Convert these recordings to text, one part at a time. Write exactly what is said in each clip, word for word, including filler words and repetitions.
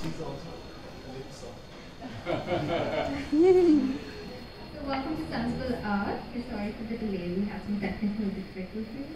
So welcome to Sensible Art. Sorry for the delay, we have some technical difficulties.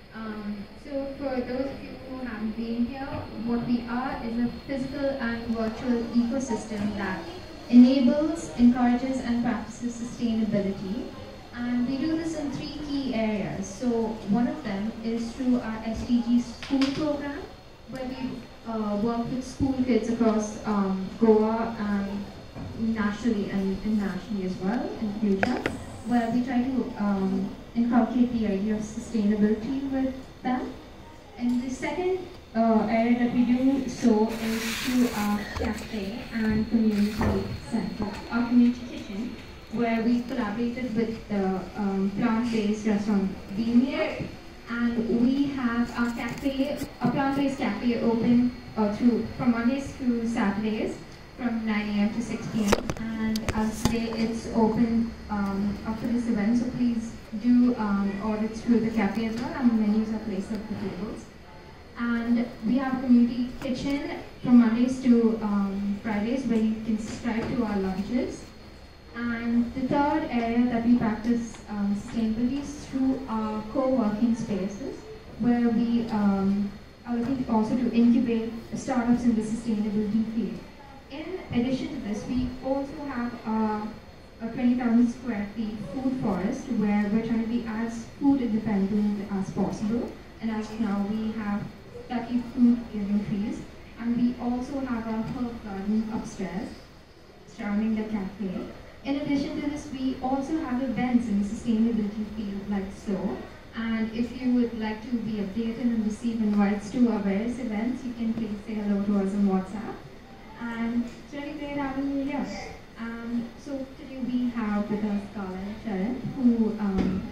Um, so for those of you who haven't been here, what we are is a physical and virtual ecosystem that enables, encourages and practices sustainability. And we do this in three key areas. So one of them is through our S D G school program, where we uh, work with school kids across um, Goa and nationally and internationally as well in the future, where we try to um, inculcate the idea of sustainability with them. And the second uh, area that we do so is through our cafe and community center, our community kitchen, where we collaborated with the um, plant-based restaurant Beamier, and we have our cafe, a plant-based cafe open uh, through from Mondays to Saturdays from nine A M to six P M And as today it's open um, after this event, so please do um, order through the cafe as well, and menus are placed at the tables. And we have a community kitchen from Mondays to um, Fridays, where you can subscribe to our lunches. And the third area that we practice um, sustainability is through our co-working spaces, where we um, are looking also to incubate startups in the sustainability field. In addition to this, we also have uh, a twenty thousand square feet food forest, where we're trying to be as food independent as possible. And as of now, we have thirty food giving trees. And we also have a herb garden upstairs surrounding the cafe. In addition to this, we also have events in the sustainability field like so. And if you would like to be updated and receive invites to our various events, you can please say hello to us on WhatsApp. And it's really great having you here. Um, so today we have with us Gala and Charan, who um,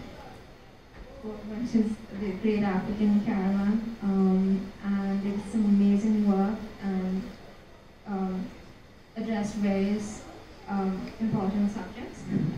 versus the great African Caravan, um, and did some amazing work and um, addressed various um, important subjects.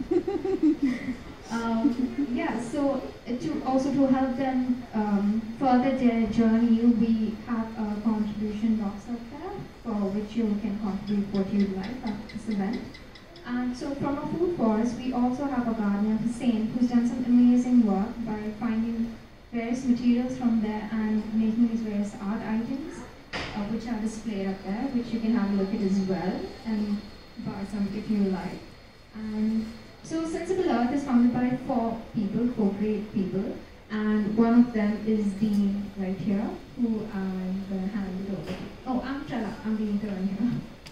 um, yeah, so to also to help them um, further their journey, we have a contribution box up there, for which you can contribute what you'd like after this event. And so from our food forest, we also have a gardener, Hussein, who's done some amazing work by finding various materials from there and making these various art items, uh, which are displayed up there, which you can have a look at as well and buy some if you like. And so Sensible Earth is founded by four people, four great people, and one of them is Dean right here, who I'm going to hand it over to. Oh, I'm Trella, I'm the intern here.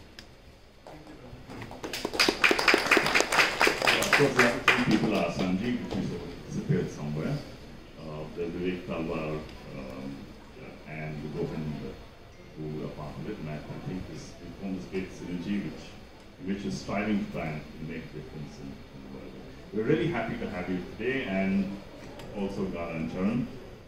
Of course, the other people are Sanjeev, which is disappeared somewhere. Uh, the Vivek Talwar um, and the Govind, who are part of it, and I, I think this informs great synergy, which which is striving to try and make a difference in, in the world. We're really happy to have you today, and also Gala and Charan.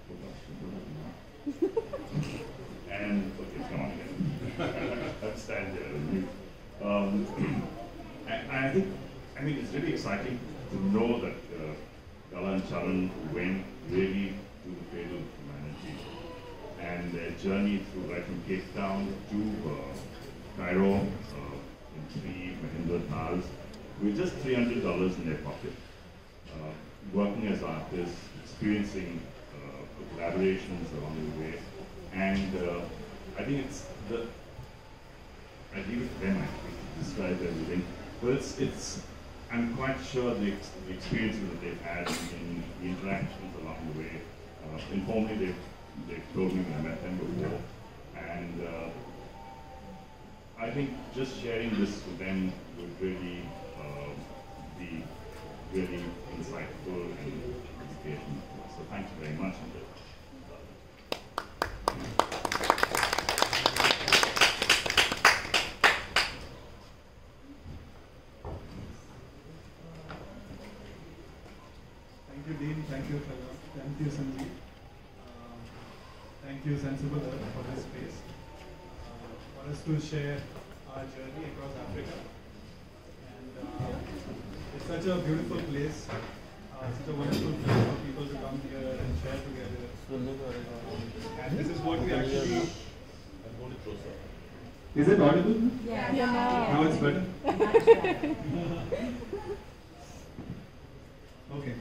And okay, come on again. Let's stand here and mute. Um, I, I think I mean it's really exciting to know that uh, Gala and Charan went really to the cradle of humanity, and their journey through right from Cape Town to uh, Cairo uh, in three Mahindra Thars with just three hundred dollars in their pocket, uh, working as artists, experiencing uh, collaborations along the way, and uh, I think it's the I leave it to them actually to describe everything, but it's it's I'm quite sure the, ex the experiences that they've had in the interactions along the way. Uh, informally, they've, they've told me when I met them before, and uh, I think just sharing this with them would really uh, be really insightful and educational. So thank you very much. Thank you, Dean. Thank you, Trella. Thank you, Sanjeev. Uh, thank you, Sensible Earth, for this space. Uh, for us to share our journey across Africa. And uh, it's such a beautiful place, uh, such a wonderful place for people to come here and share together. Uh, and this is what we actually Is it audible? Yeah. Yeah. Now it's better? Okay.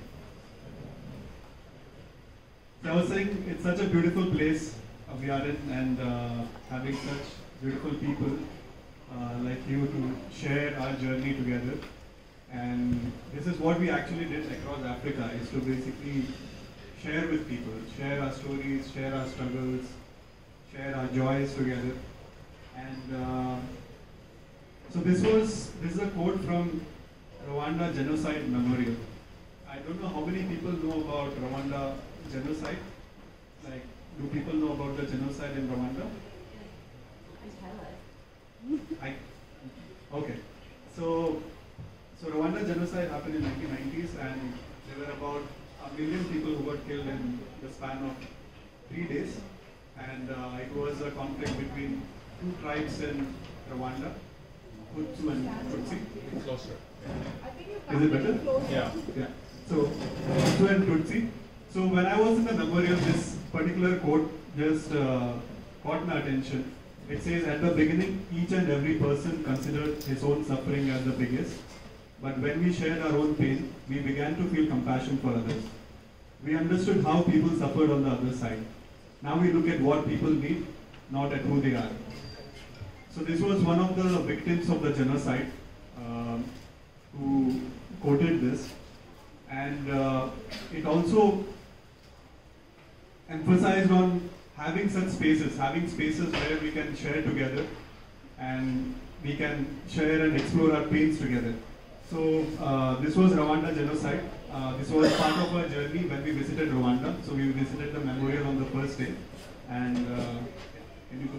So I was saying it's such a beautiful place uh, we are in, and uh, having such beautiful people uh, like you to share our journey together. And this is what we actually did across Africa, is to basically share with people, share our stories, share our struggles, share our joys together. And uh, so this was, this is a quote from Rwanda Genocide Memorial. I don't know how many people know about Rwanda genocide. Like, do people know about the genocide in Rwanda? I, okay. So, so Rwanda genocide happened in nineteen nineties, and there were about a million people who were killed in the span of three days. And uh, it was a conflict between two tribes in Rwanda, Hutu and Tutsi. Closer. Is it better? Yeah. Yeah. So, Hutu and Tutsi. So when I was in the memorial, this particular quote just uh, caught my attention. It says, at the beginning, each and every person considered his own suffering as the biggest. But when we shared our own pain, we began to feel compassion for others. We understood how people suffered on the other side. Now we look at what people need, not at who they are. So this was one of the victims of the genocide um, who quoted this. And uh, it also emphasized on having such spaces, having spaces where we can share together and we can share and explore our pains together. So uh, this was Rwanda genocide. Uh, this was part of our journey when we visited Rwanda. So we visited the memorial on the first day. And uh, can you go?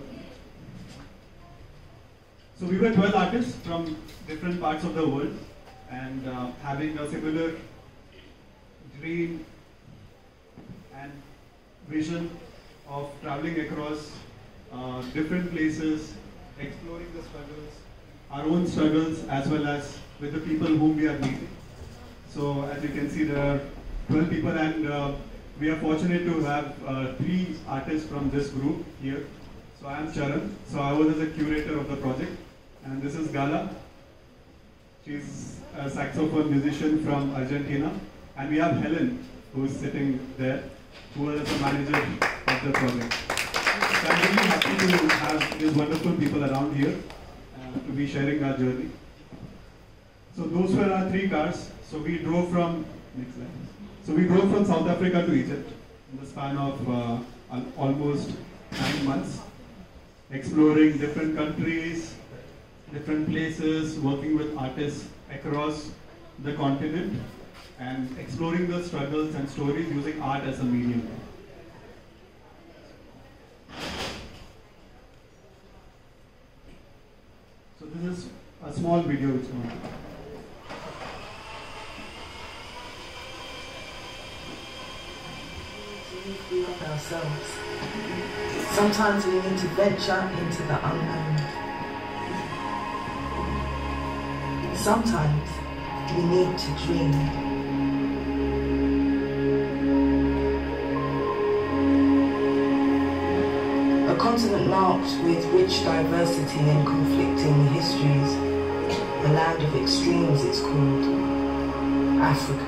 So we were twelve artists from different parts of the world, and uh, having a similar dream and vision of traveling across uh, different places, exploring the struggles, our own struggles, as well as with the people whom we are meeting. So as you can see, there are twelve people, and uh, we are fortunate to have uh, three artists from this group here. So I am Charan. So I was as a curator of the project, and this is Gala. She's a saxophone musician from Argentina, and we have Helen, who is sitting there, who is the manager of the project. So I'm really happy to have these wonderful people around here uh, to be sharing our journey. So those were our three cars. So we drove from next slide. So we drove from South Africa to Egypt in the span of uh, al almost nine months, exploring different countries, different places, working with artists across the continent, and exploring the struggles and stories using art as a medium. So this is a small video which we want. We love ourselves. Sometimes we need to venture into the unknown. Sometimes we need to dream. A continent marked with rich diversity and conflicting histories, a land of extremes it's called, Africa.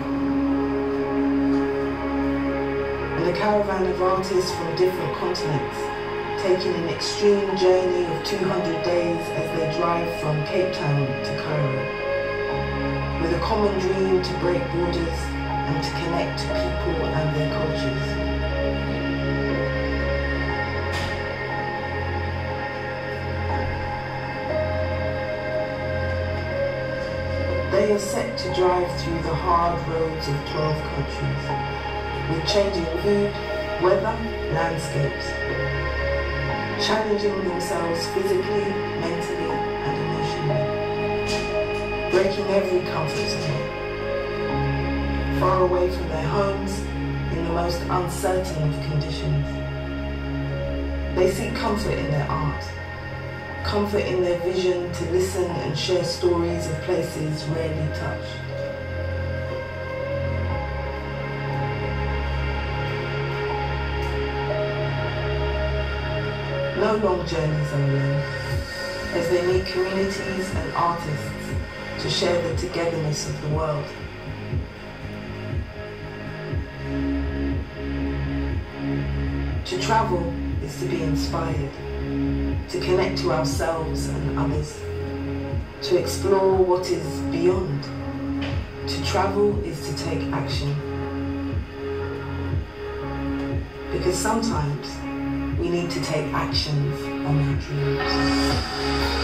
And a caravan of artists from different continents, taking an extreme journey of two hundred days as they drive from Cape Town to Cairo, with a common dream to break borders and to connect people and their cultures. They are set to drive through the hard roads of twelve countries, with changing food, weather, landscapes, challenging themselves physically, mentally, and emotionally, breaking every comfort zone, far away from their homes in the most uncertain of conditions. They seek comfort in their art, comfort in their vision to listen and share stories of places rarely touched. No long journeys are alone. communities and artists to share the togetherness of the world. To travel is to be inspired, to connect to ourselves and others, to explore what is beyond. To travel is to take action. Because sometimes we need to take actions on our dreams.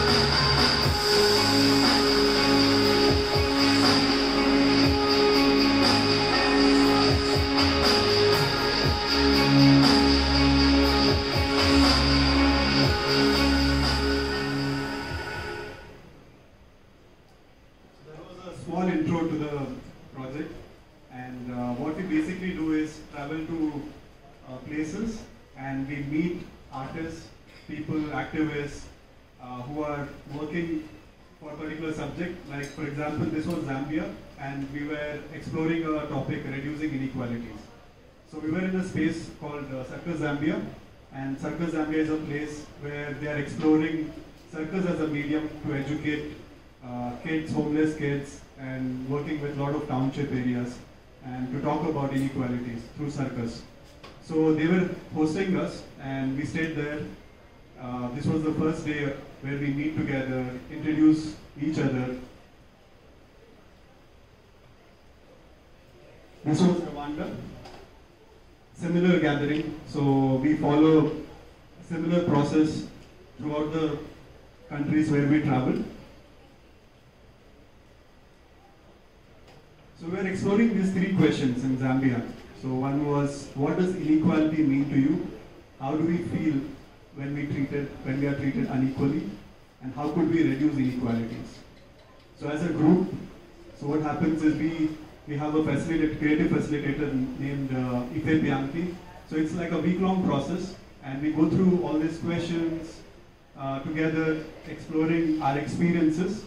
Small intro to the project, and uh, what we basically do is travel to uh, places and we meet artists, people, activists uh, who are working for a particular subject. Like for example, this was Zambia, and we were exploring a topic, reducing inequalities. So we were in a space called uh, Circus Zambia, and Circus Zambia is a place where they are exploring circus as a medium to educate uh, kids, homeless kids, and working with a lot of township areas and to talk about inequalities through circus. So they were hosting us and we stayed there. Uh, this was the first day where we meet together, introduce each other. This was Rwanda. Similar gathering, so we follow a similar process throughout the countries where we travel. So we are exploring these three questions in Zambia. So one was, what does inequality mean to you? How do we feel when we treated when we are treated unequally? And how could we reduce inequalities? So as a group, so what happens is we we have a facilitator, creative facilitator named uh, Ife Bianchi. So it's like a week-long process, and we go through all these questions uh, together, exploring our experiences.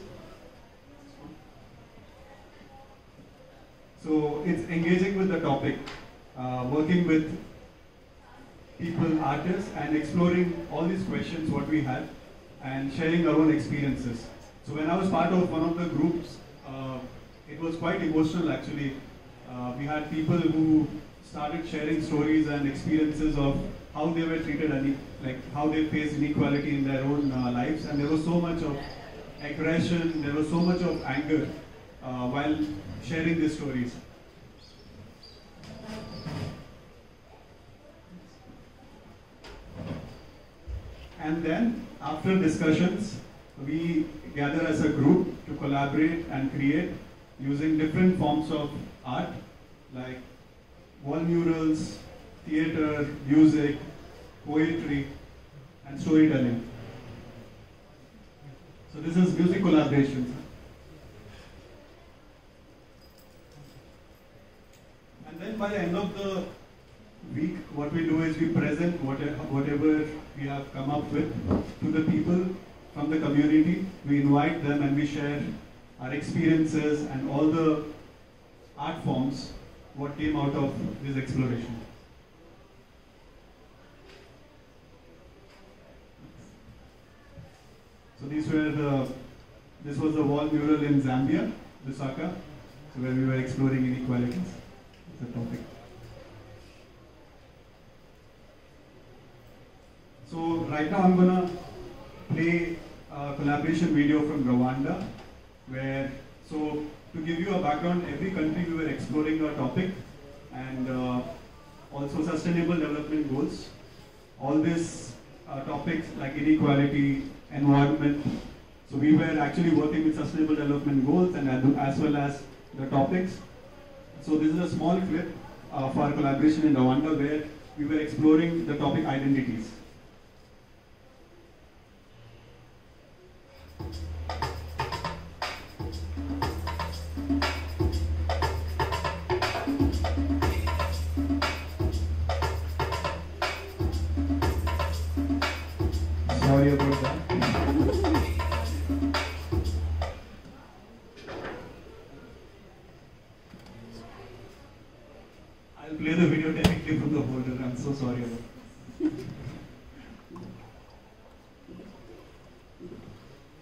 So it's engaging with the topic, uh, working with people, artists, and exploring all these questions what we had, and sharing our own experiences. So when I was part of one of the groups, uh, it was quite emotional actually. Uh, we had people who started sharing stories and experiences of how they were treated, and like how they faced inequality in their own uh, lives, and there was so much of aggression, there was so much of anger uh, while sharing these stories. And then after discussions, we gather as a group to collaborate and create using different forms of art like wall murals, theater, music, poetry, and storytelling. So this is music collaborations. And then by the end of the week, what we do is we present whatever, whatever we have come up with to the people from the community. We invite them and we share our experiences and all the art forms, what came out of this exploration. So these were the, this was the wall mural in Zambia, Lusaka, so where we were exploring inequalities. It's a topic. So right now I'm gonna play a collaboration video from Rwanda, where, so to give you a background, every country we were exploring a topic, and uh, also sustainable development goals. All these uh, topics like inequality, environment. So we were actually working with sustainable development goals and as well as the topics. So this is a small clip uh, for our collaboration in Rwanda where we were exploring the topic identities. Sorry about that. I'll play the video directly from the folder. I'm so sorry about that.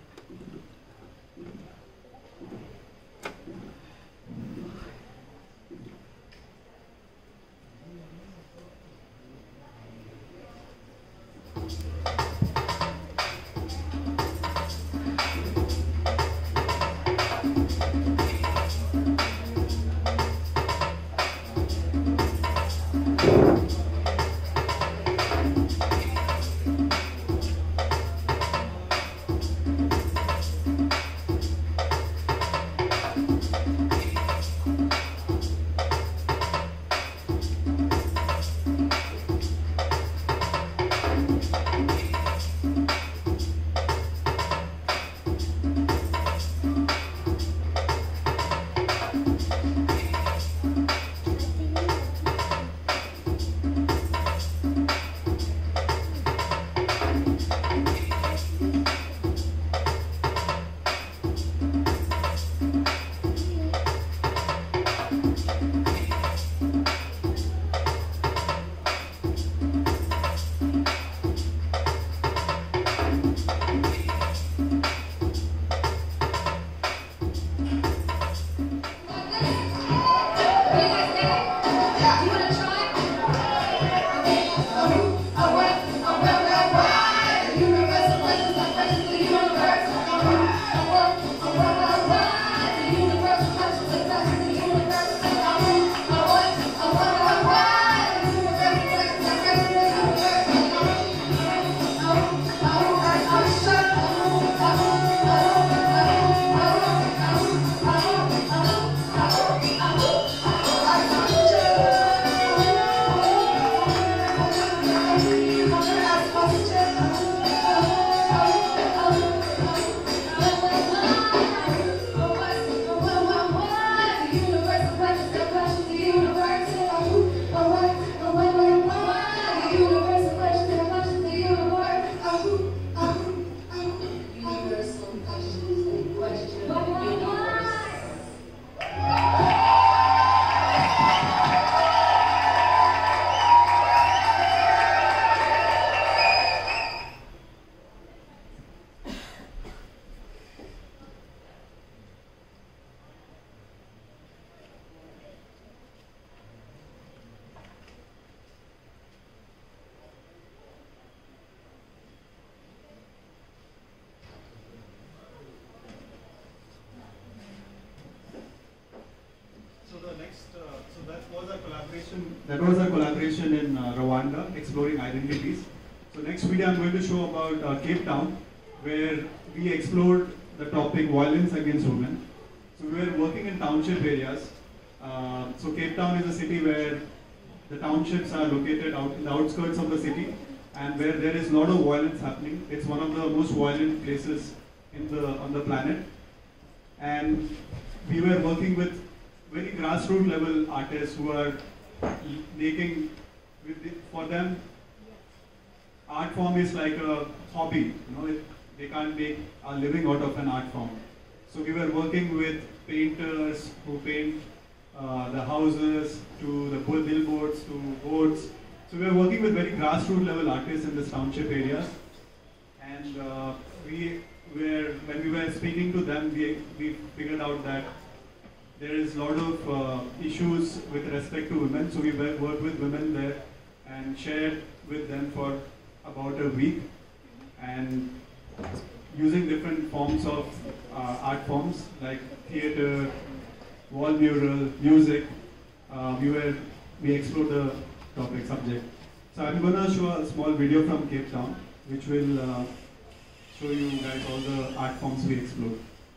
that was a collaboration in uh, Rwanda, exploring identities. So next video I'm going to show about uh, Cape Town, where we explored the topic violence against women. So we were working in township areas. Uh, so Cape Town is a city where the townships are located out in the outskirts of the city, and where there is a lot of violence happening. It's one of the most violent places in the on the planet. And we were working with very grassroots level artists who are making, with the, for them, art form is like a hobby. You know, it, they can't make a living out of an art form. So we were working with painters who paint uh, the houses, to the billboards, to boards. So we were working with very grassroots level artists in this township area. And uh, we were, when we were speaking to them, we, we figured out that there is a lot of uh, issues with respect to women. So we worked with women there and shared with them for about a week, and using different forms of uh, art forms like theater, wall mural, music. Uh, we were we explored the topic subject. So I'm gonna show a small video from Cape Town, which will uh, show you guys all the art forms we explored.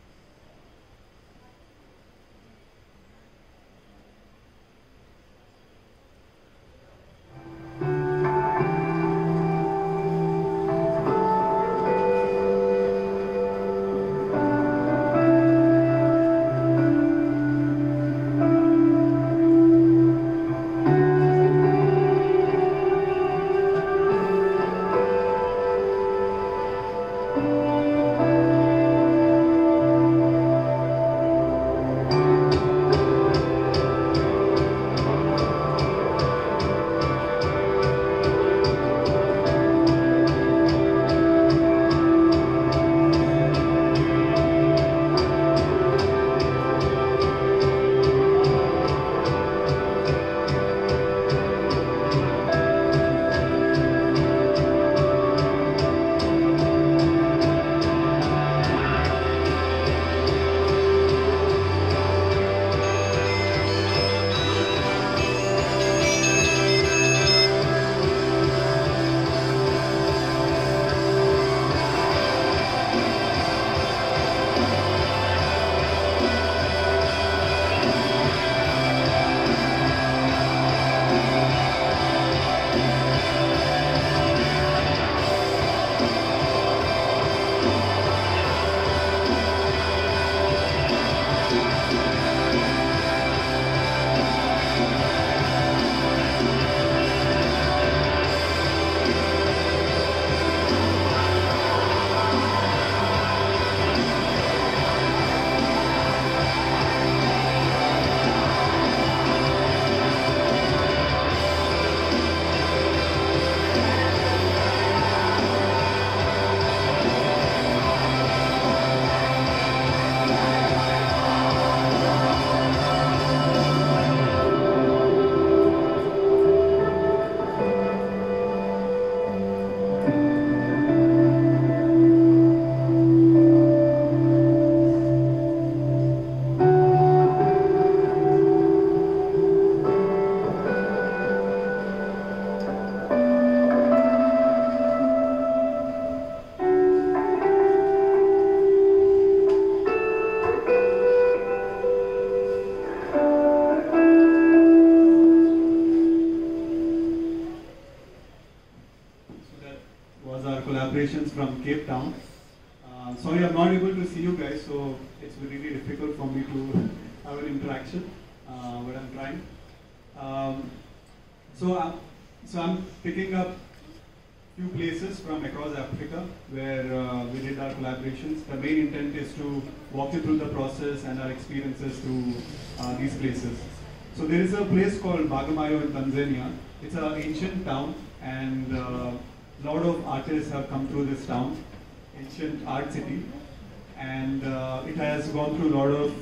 From Cape Town. Uh, sorry, I'm not able to see you guys, so it's really difficult for me to have an interaction, uh, but I'm trying. Um, so, uh, so I'm picking up few places from across Africa where uh, we did our collaborations. The main intent is to walk you through the process and our experiences through uh, these places. So there is a place called Bagamoyo in Tanzania. It's an ancient town, and uh, a lot of artists have come through this town, ancient art city, and uh, it has gone through a lot of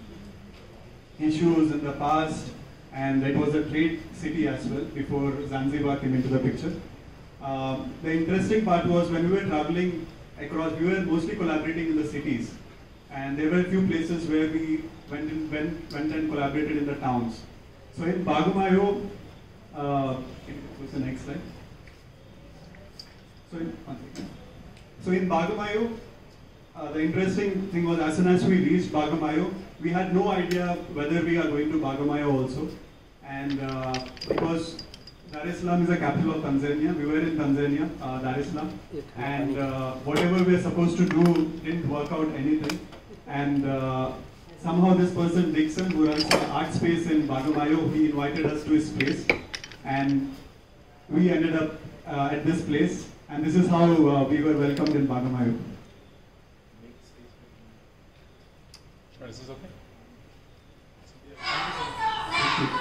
issues in the past, and it was a trade city as well before Zanzibar came into the picture. Um, the interesting part was when we were traveling across, we were mostly collaborating in the cities, and there were a few places where we went, in, went, went and collaborated in the towns. So in Bagamoyo, Uh, can you go to the next slide? So in, one second. So in Bagamoyo, uh, the interesting thing was as soon as we reached Bagamoyo, we had no idea whether we are going to Bagamoyo also. And uh, because Dar es Salaam is the capital of Tanzania, we were in Tanzania, uh, Dar es Salaam, and uh, whatever we were supposed to do didn't work out anything. And uh, somehow this person, Dixon, who runs the art space in Bagamoyo, he invited us to his place. And we ended up uh, at this place. And this is how uh, we were welcomed in Bagamoyo. Sure, is this okay? Thank you.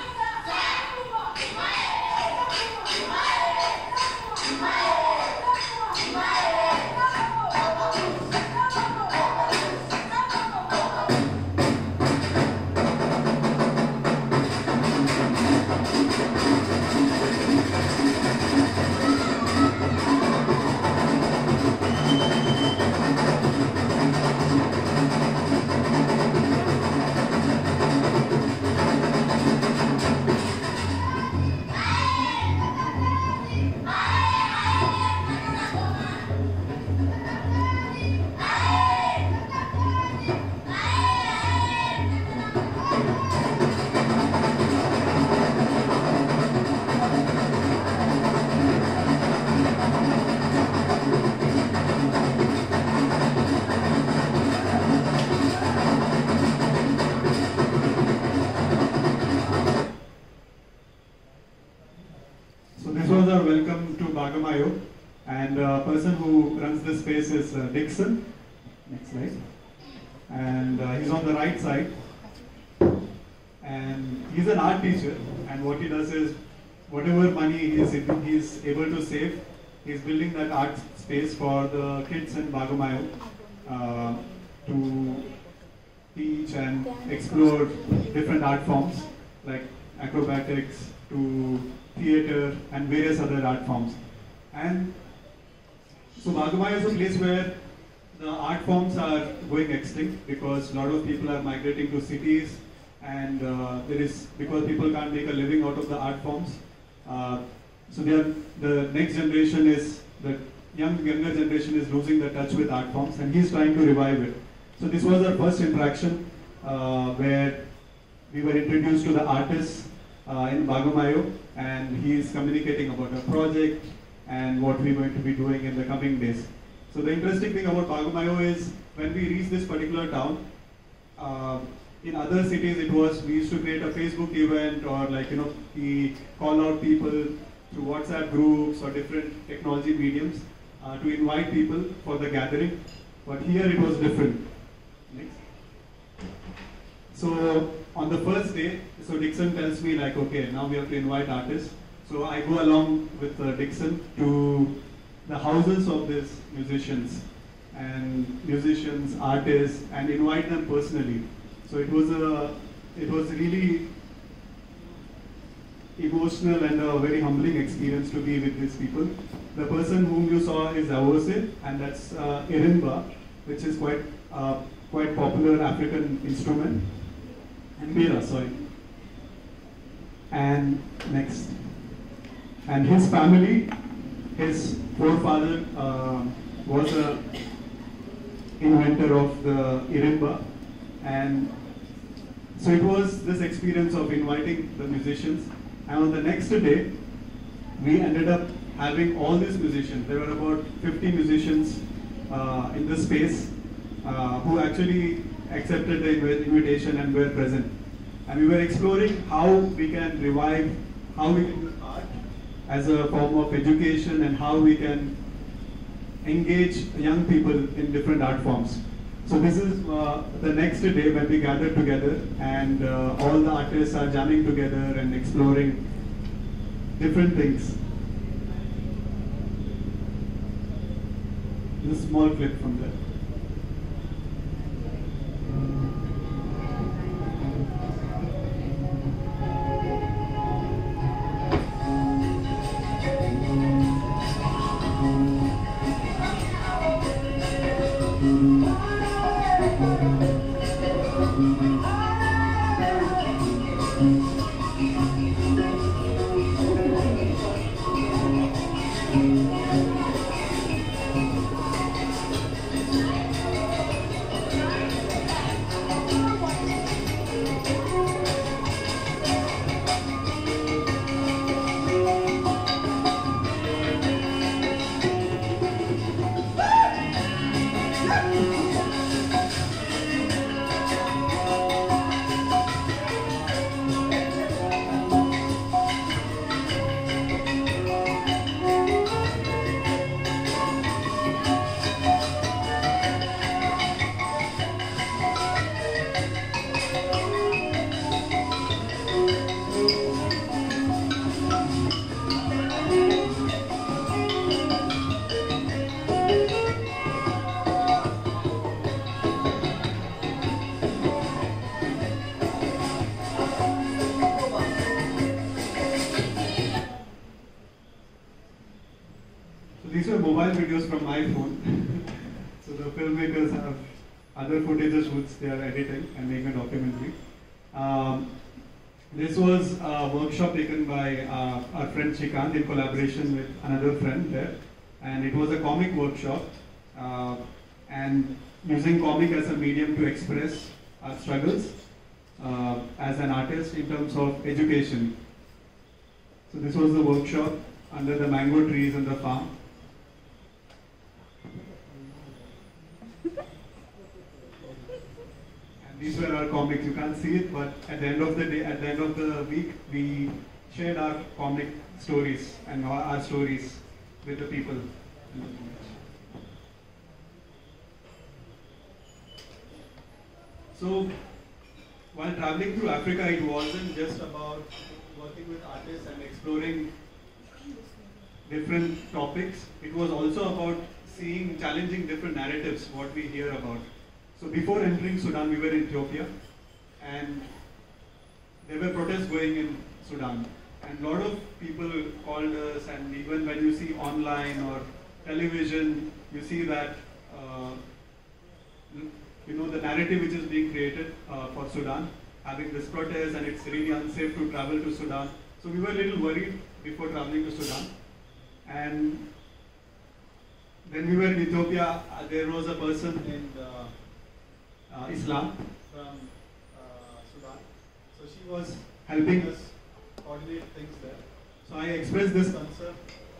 Welcome to Bagamoyo, and a uh, person who runs this space is uh, Dixon. Next slide. And uh, he's on the right side, and he's an art teacher, and what he does is whatever money he's, he's able to save, he's building that art space for the kids in Bagamoyo uh, to teach and explore different art forms like acrobatics to theatre and various other art forms. And so Bagamoyo is a place where the art forms are going extinct because a lot of people are migrating to cities, and uh, there is, because people can't make a living out of the art forms. Uh, so they are, the next generation is, the young, younger generation is losing the touch with art forms, and he's trying to revive it. So this was our first interaction uh, where we were introduced to the artists uh, in Bagamoyo, and he is communicating about a project and what we're going to be doing in the coming days. So the interesting thing about Bagamoyo is when we reach this particular town, uh, in other cities it was, we used to create a Facebook event, or like, you know, we call out people through WhatsApp groups or different technology mediums uh, to invite people for the gathering. But here it was different. Next. So on the first day, so Dixon tells me like, okay, now we have to invite artists. So I go along with uh, Dixon to the houses of these musicians and musicians, artists, and invite them personally. So it was a, it was really emotional and a very humbling experience to be with these people. The person whom you saw is Awose, and that's uh, Irimba, which is quite uh, quite popular African instrument. And Mira, sorry. And next. And his family, his forefather uh, was a inventor of the Irimba, and so it was this experience of inviting the musicians. And on the next day, we ended up having all these musicians. There were about fifty musicians uh, in the space uh, who actually accepted the inv invitation and were present. And we were exploring how we can revive, how we can use art as a form of education, and how we can engage young people in different art forms. So this is uh, the next day when we gathered together, and uh, all the artists are jamming together and exploring different things. This is a small clip from there. entire videos from my phone. So the filmmakers have other footages which they are editing and making a documentary. Um, this was a workshop taken by uh, our friend Shrikant in collaboration with another friend there. And it was a comic workshop. Uh, and using comic as a medium to express our struggles uh, as an artist in terms of education. So this was the workshop under the mango trees in the farm. And these were our comics. You can't see it, but at the end of the day, at the end of the week, we shared our comic stories and our, our stories with the people. So, while traveling through Africa, it wasn't just about working with artists and exploring different topics. It was also about seeing, challenging different narratives, what we hear about. So before entering Sudan, we were in Ethiopia, and there were protests going in Sudan. And a lot of people called us, and even when you see online or television, you see that uh, you know, the narrative which is being created uh, for Sudan, having this protest, and it's really unsafe to travel to Sudan. So we were a little worried before traveling to Sudan. And when we were in Ethiopia, uh, there was a person in uh, uh, Islam from uh, Sudan. So she was helping us coordinate things there. So I expressed this concern.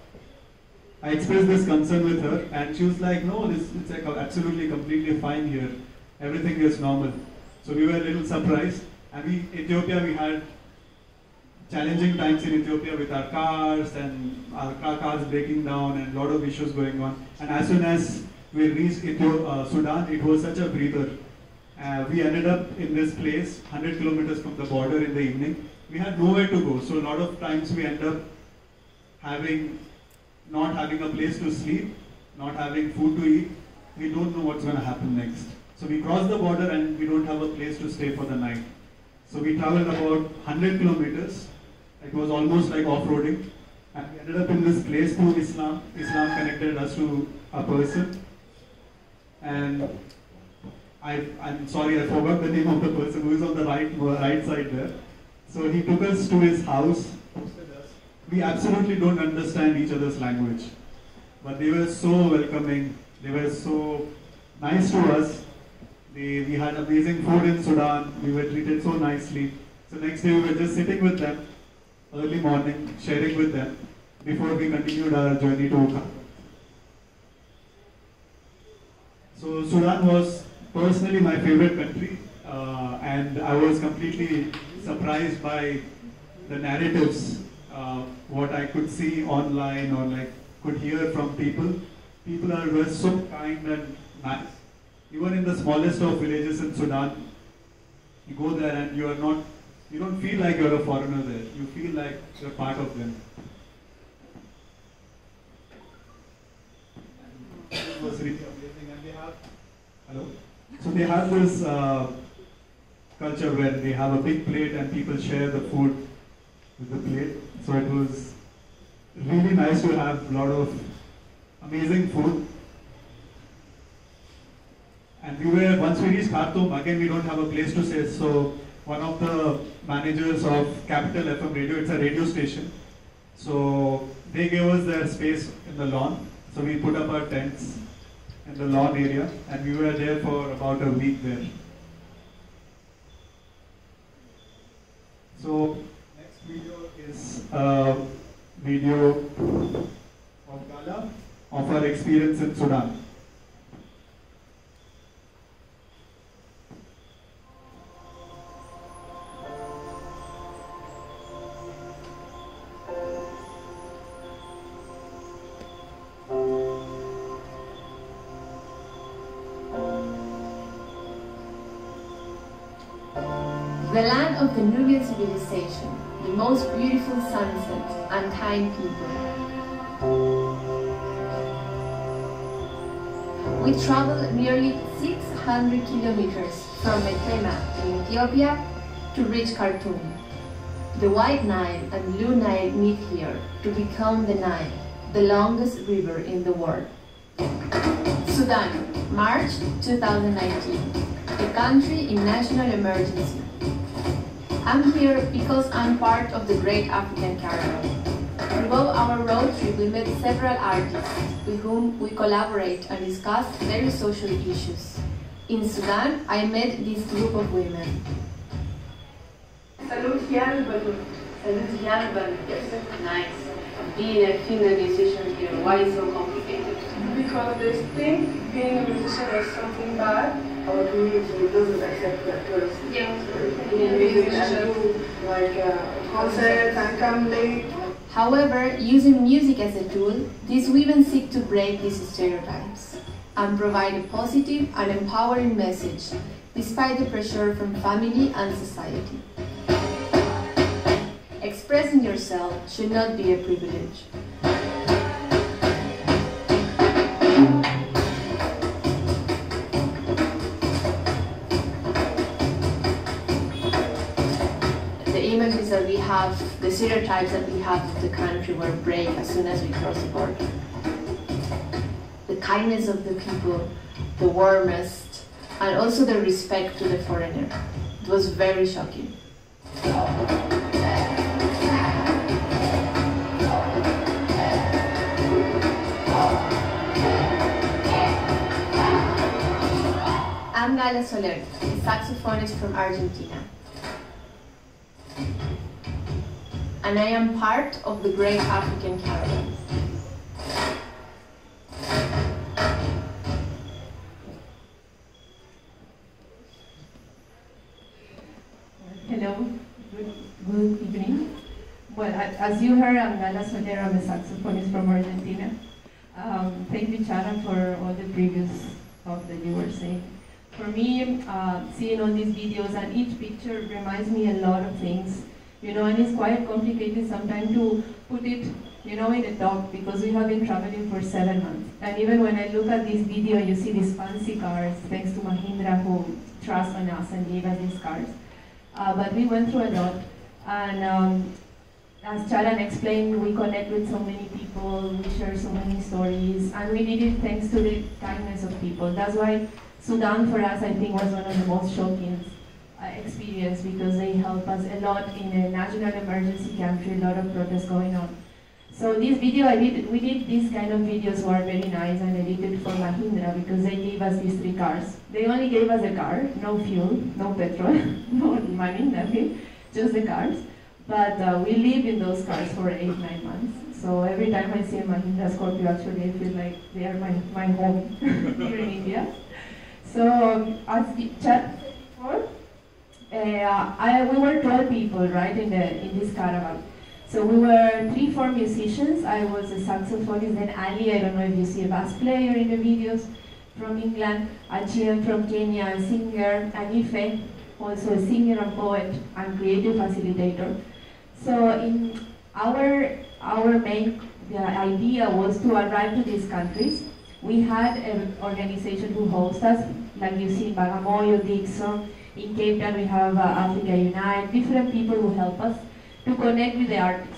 I expressed this concern with her, and she was like, "No, this it's like absolutely, completely fine here. Everything is normal." So we were a little surprised. And we, Ethiopia, we had challenging times in Ethiopia with our cars and our car cars breaking down and a lot of issues going on. And as soon as we reached Ethiopia, uh, Sudan, it was such a breather. Uh, we ended up in this place, one hundred kilometers from the border in the evening. We had nowhere to go, so a lot of times we end up having, not having a place to sleep, not having food to eat. We don't know what's going to happen next. So we cross the border and we don't have a place to stay for the night. So we traveled about one hundred kilometers. It was almost like off-roading. And we ended up in this place through Islam. Islam connected us to a person. And I, I'm sorry, I forgot the name of the person who is on the right, right side there. So he took us to his house. We absolutely don't understand each other's language. But they were so welcoming. They were so nice to us. They, we had amazing food in Sudan. We were treated so nicely. So next day we were just sitting with them, early morning, sharing with them, before we continued our journey to Cairo. So Sudan was personally my favorite country, uh, and I was completely surprised by the narratives, uh, what I could see online or like could hear from people. People are were so kind and nice. Even in the smallest of villages in Sudan, you go there and you are not, you don't feel like you're a foreigner there. You feel like you're part of them. And it was really amazing. And they have, hello? So they have this uh, culture where they have a big plate and people share the food with the plate. So it was really nice to have a lot of amazing food. And we were, once we reached Khartoum, again we don't have a place to stay. So one of the managers of Capital F M Radio, it's a radio station. So they gave us their space in the lawn. So we put up our tents in the lawn area, and we were there for about a week there. So next video is a video of Gala, of our experience in Sudan. The land of the Nubian civilization, the most beautiful sunset and kind people. We traveled nearly six hundred kilometers from Metema in Ethiopia to reach Khartoum. The White Nile and Blue Nile meet here to become the Nile, the longest river in the world. Sudan, March two thousand nineteen. The country in national emergency. I'm here because I'm part of the Great African Caravan. Throughout our road trip, we met several artists with whom we collaborate and discuss various social issues. In Sudan, I met this group of women. Salute here, but salute here, but nice. Being a female musician here, why is it so complicated? Because they think being a musician is something bad. Our community doesn't accept that because Yeah. being a musician, like uh, concerts and come late. However, using music as a tool, these women seek to break these stereotypes and provide a positive and empowering message, despite the pressure from family and society. Expressing yourself should not be a privilege. The images that we have, the stereotypes that we have of the country were break as soon as we cross the border. The kindness of the people, the warmest, and also the respect to the foreigner. It was very shocking. I'm Gala Soler, a saxophonist from Argentina. And I am part of the Great African Caravan. Hello, good, good evening. Well, as you heard, I'm Gala Soler, I'm a saxophonist from Argentina. Um, thank you, Charan, for all the previous stuff that you were saying. For me, uh, seeing all these videos and each picture reminds me a lot of things, you know, and it's quite complicated sometimes to put it, you know, in a talk because we have been traveling for seven months. And even when I look at this video, you see these fancy cars, thanks to Mahindra who trust on us and gave us these cars. Uh, but we went through a lot, and um, as Charan explained, we connect with so many people, we share so many stories, and we did it thanks to the kindness of people. That's why Sudan for us, I think, was one of the most shocking uh, experience because they helped us a lot in a national emergency country, a lot of protests going on. So this video, I did, we did these kind of videos were very nice, and I did it for Mahindra because they gave us these three cars. They only gave us a car, no fuel, no petrol, no money, nothing, just the cars. But uh, we lived in those cars for eight, nine months. So every time I see a Mahindra Scorpio, actually I feel like they are my, my home here in India. So as the chat said before, uh, I, we were twelve people, right, in, the, in this caravan. So we were three, four musicians. I was a saxophonist, then Ali, I don't know if you see a bass player in the videos, from England, Achian from Kenya, a singer, and Ife, also a singer and poet and creative facilitator. So in our, our main the idea was to arrive to these countries. We had an organization who hosts us, like you see in Bagamoyo, Dixon. In Cape Town we have uh, Africa Unite, different people who help us to connect with the artists.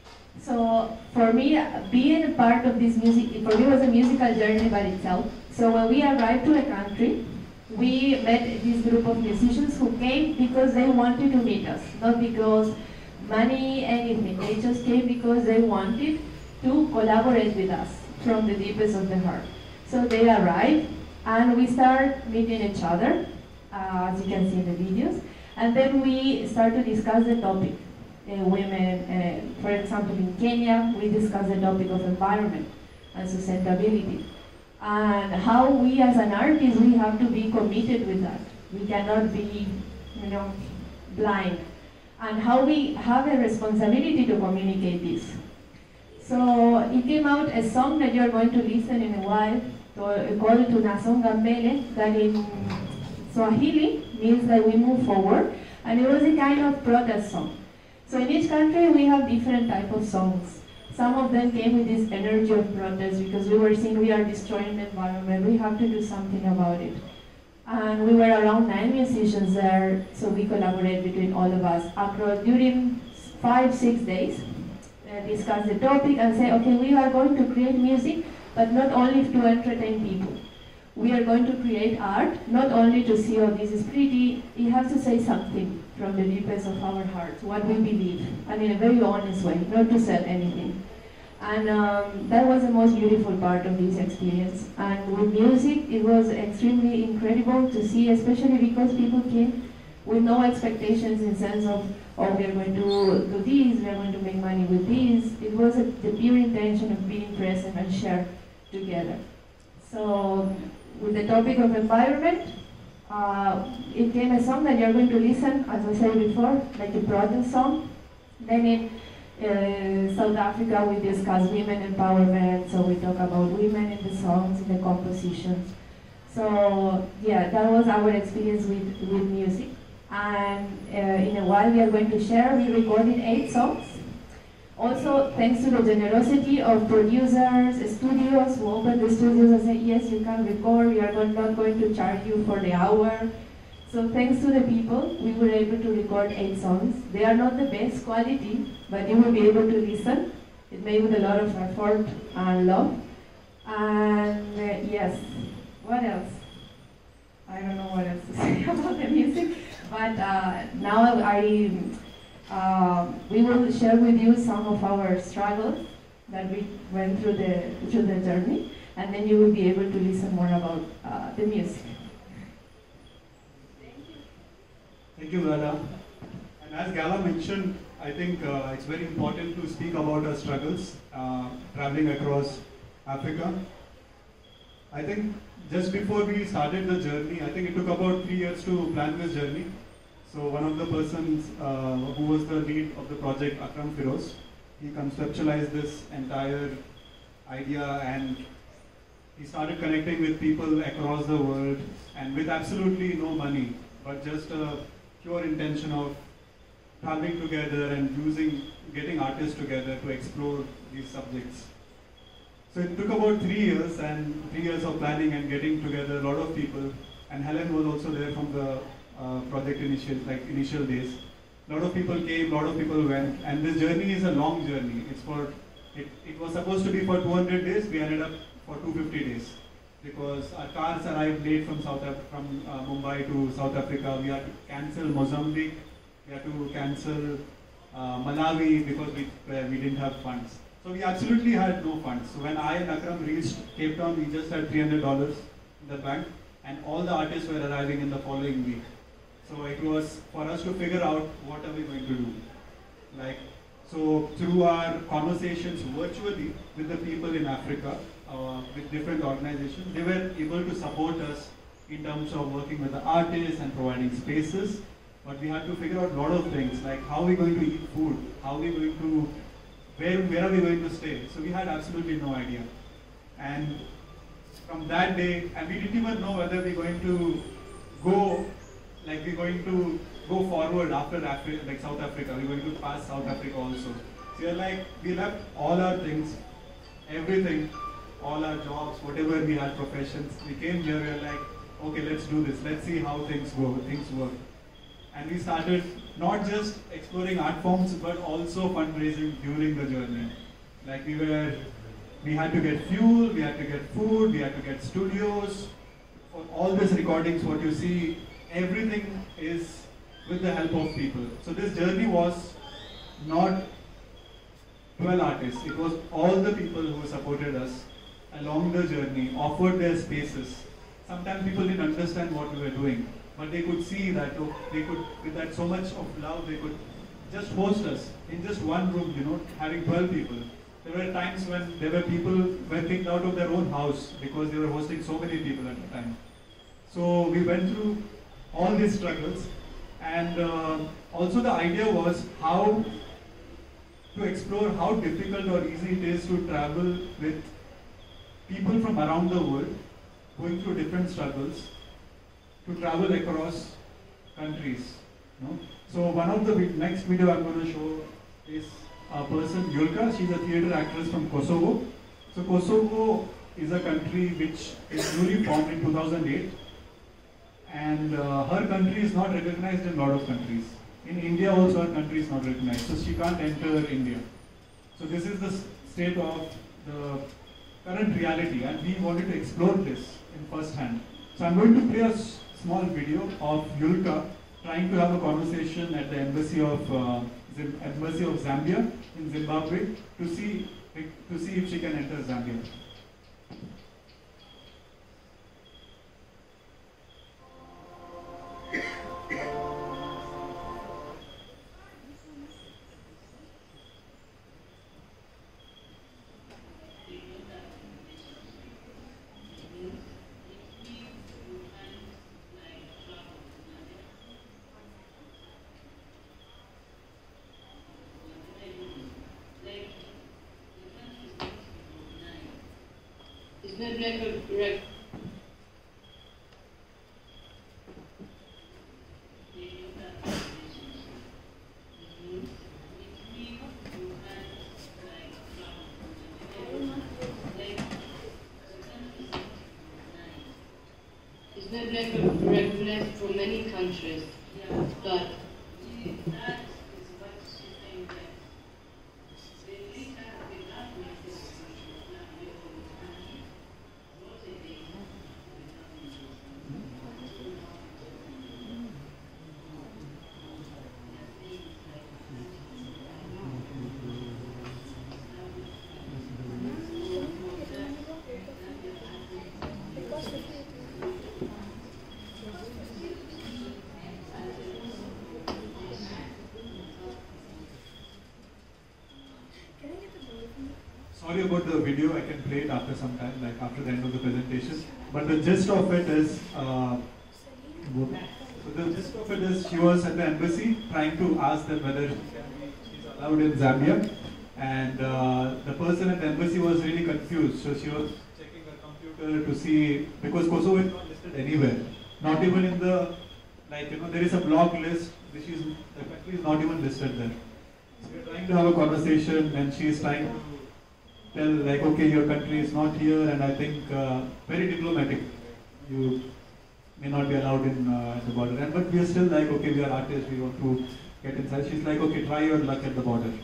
So for me, being a part of this music, for me was a musical journey by itself. So when we arrived to a country, we met this group of musicians who came because they wanted to meet us, not because money, anything. They just came because they wanted to collaborate with us from the deepest of the heart. So they arrived, and we start meeting each other, uh, as you can see in the videos, and then we start to discuss the topic. Uh, women, uh, for example, in Kenya, we discuss the topic of environment and sustainability, and how we as an artist, we have to be committed with that. We cannot be, you know, blind, and how we have a responsibility to communicate this. So it came out a song that you're going to listen in a while, called Tunasonga Mbele, that in Swahili means that we move forward, and it was a kind of protest song. So in each country we have different type of songs. Some of them came with this energy of protest because we were seeing we are destroying the environment, we have to do something about it. And we were around nine musicians there, so we collaborate between all of us across during five, six days, uh, discuss the topic and say, okay, we are going to create music but not only to entertain people. We are going to create art, not only to see, oh, this is pretty, it has to say something from the deepest of our hearts, what we believe, and in a very honest way, not to sell anything. And um, that was the most beautiful part of this experience. And with music, it was extremely incredible to see, especially because people came with no expectations in sense of, oh, we are going to do this, we are going to make money with this. It was a, the pure intention of being present and share together. So, with the topic of environment, uh, it came a song that you're going to listen, as I said before, like a protest song. Then in uh, South Africa, we discuss women empowerment, so we talk about women in the songs, in the compositions. So, yeah, that was our experience with, with music. And uh, in a while we are going to share, we recorded eight songs. Also, thanks to the generosity of producers, studios who opened the studios and said, yes, you can record, we are not going to charge you for the hour. So thanks to the people, we were able to record eight songs. They are not the best quality, but you will be able to listen. It made with a lot of effort and love. And uh, yes, what else? I don't know what else to say about the music, but uh, now I, uh, we will share with you some of our struggles that we went through the, through the journey, and then you will be able to listen more about uh, the music. Thank you. Thank you, Gala. And as Gala mentioned, I think uh, it's very important to speak about our struggles uh, traveling across Africa. I think just before we started the journey, I think it took about three years to plan this journey. So one of the persons uh, who was the lead of the project, Akram Firoz, he conceptualized this entire idea and he started connecting with people across the world and with absolutely no money, but just a pure intention of traveling together and using, getting artists together to explore these subjects. So it took about three years and three years of planning and getting together a lot of people. And Helen was also there from the uh, project initial, like initial days. A lot of people came, a lot of people went, and this journey is a long journey. It's for, it, it was supposed to be for two hundred days. We ended up for two hundred fifty days because our cars arrived late from South Af from uh, Mumbai to South Africa. We had to cancel Mozambique. We had to cancel uh, Malawi because we uh, we didn't have funds. So we absolutely had no funds. So when I and Akram reached Cape Town, we just had three hundred dollars in the bank, and all the artists were arriving in the following week. So it was for us to figure out what are we going to do. Like, so through our conversations virtually with the people in Africa, uh, with different organizations, they were able to support us in terms of working with the artists and providing spaces. But we had to figure out a lot of things, like how are we going to eat food, how are we going to Where, where are we going to stay? So we had absolutely no idea. And from that day, and we didn't even know whether we're going to go, like we're going to go forward after Africa, like South Africa. We're going to pass South Africa also. So we're like, we left all our things, everything, all our jobs, whatever we had professions. We came here, we were like, okay, let's do this. Let's see how things go, things work. And we started not just exploring art forms, but also fundraising during the journey. Like we were, we had to get fuel, we had to get food, we had to get studios. For all these recordings, what you see, everything is with the help of people. So this journey was not twelve artists, it was all the people who supported us along the journey, offered their spaces. Sometimes people didn't understand what we were doing, but they could see that oh, they could, with that so much of love, they could just host us in just one room, you know, having twelve people. There were times when there were people were kicked out of their own house because they were hosting so many people at the time. So we went through all these struggles, and uh, also the idea was how to explore how difficult or easy it is to travel with people from around the world going through different struggles, to travel across countries. You know? So one of the next video I'm going to show is a person, Yulka. She's a theatre actress from Kosovo. So Kosovo is a country which is newly formed in two thousand eight, and uh, her country is not recognized in a lot of countries. In India also her country is not recognized, so she can't enter India. So this is the state of the current reality, and we wanted to explore this in first hand. So I'm going to play a s- small video of Yulka trying to have a conversation at the embassy of uh, Zim- embassy of Zambia in Zimbabwe to see to see if she can enter Zambia. It's not like a rec. It's not like a regular from many countries, but Sorry about the video, I can play it after some time, like after the end of the presentation. But the gist of it is, uh, so the gist of it is she was at the embassy trying to ask them whether she's allowed in Zambia. And uh, the person at the embassy was really confused. So she was checking her computer to see, because Kosovo is not listed anywhere. Not even in the, like, you know, there is a block list, which is, the country is not even listed there. So we're trying to have a conversation and she is trying to tell like, okay, your country is not here, and I think uh, very diplomatic. You may not be allowed in uh, the border, and but we are still like, okay, we are artists, we want to get inside. She's like, okay, try your luck at the border.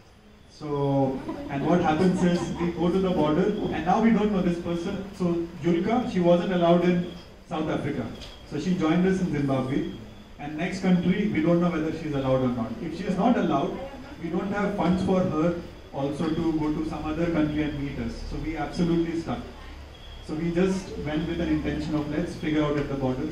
So, and what happens is we go to the border, and now we don't know this person. So Yulka, she wasn't allowed in South Africa, so she joined us in Zimbabwe. And next country, we don't know whether she's allowed or not. If she is not allowed, we don't have funds for her also to go to some other country and meet us. So we absolutely stuck. So we just went with an intention of let's figure out at the border.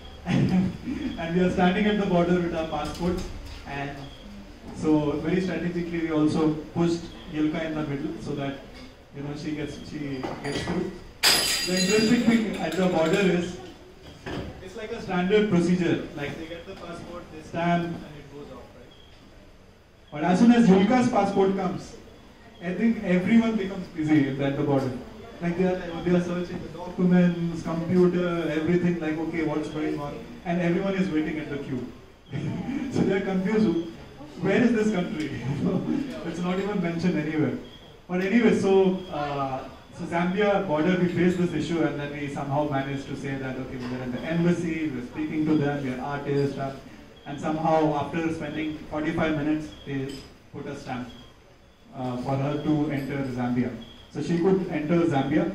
And we are standing at the border with our passports. And so very strategically we also pushed Yulka in the middle so that, you know, she gets she gets through. The interesting thing at the border is it's like a standard procedure. Like they get the passport, they stamp, and it goes off, right? But as soon as Yulka's passport comes, I think everyone becomes busy at the border. Like they are, like, they are searching the documents, computer, everything, like, okay, what's going on? And everyone is waiting at the queue. So they are confused. Where is this country? It's not even mentioned anywhere. But anyway, so, uh, so Zambia border, we faced this issue, and then we somehow managed to say that, okay, we're at the embassy, we're speaking to them, we're artists, and somehow after spending forty-five minutes, they put a stamp. Uh, for her to enter Zambia. So she could enter Zambia.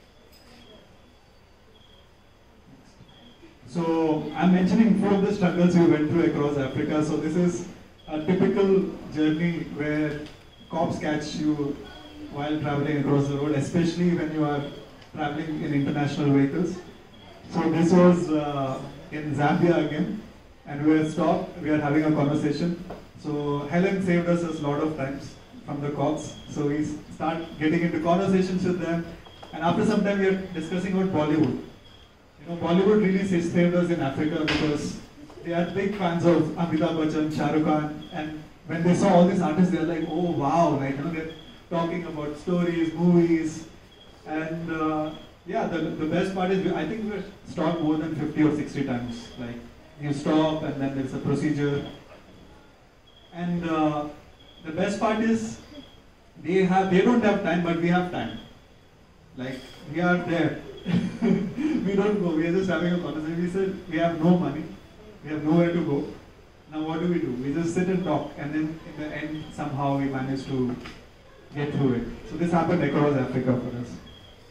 So I'm mentioning four of the struggles we went through across Africa. So this is a typical journey where cops catch you while traveling across the road, especially when you are traveling in international vehicles. So this was uh, in Zambia again, and we were stopped, we are having a conversation. So Helen saved us a lot of times from the cops. So we start getting into conversations with them, and after some time we are discussing about Bollywood. You know, Bollywood really saved us in Africa because they are big fans of Amitabh Bachchan, Shah Rukh Khan, and when they saw all these artists, they are like, oh wow, like, you know, they're talking about stories, movies, and uh, yeah, the, the best part is, we, I think we were stopped more than fifty or sixty times. Like, you stop and then there's a procedure. And uh, the best part is, they have they don't have time, but we have time. Like, we are there. We don't go, we are just having a conversation. We said, we have no money, we have nowhere to go. Now what do we do? We just sit and talk, and then in the end, somehow we manage to get through it. So this happened across Africa for us.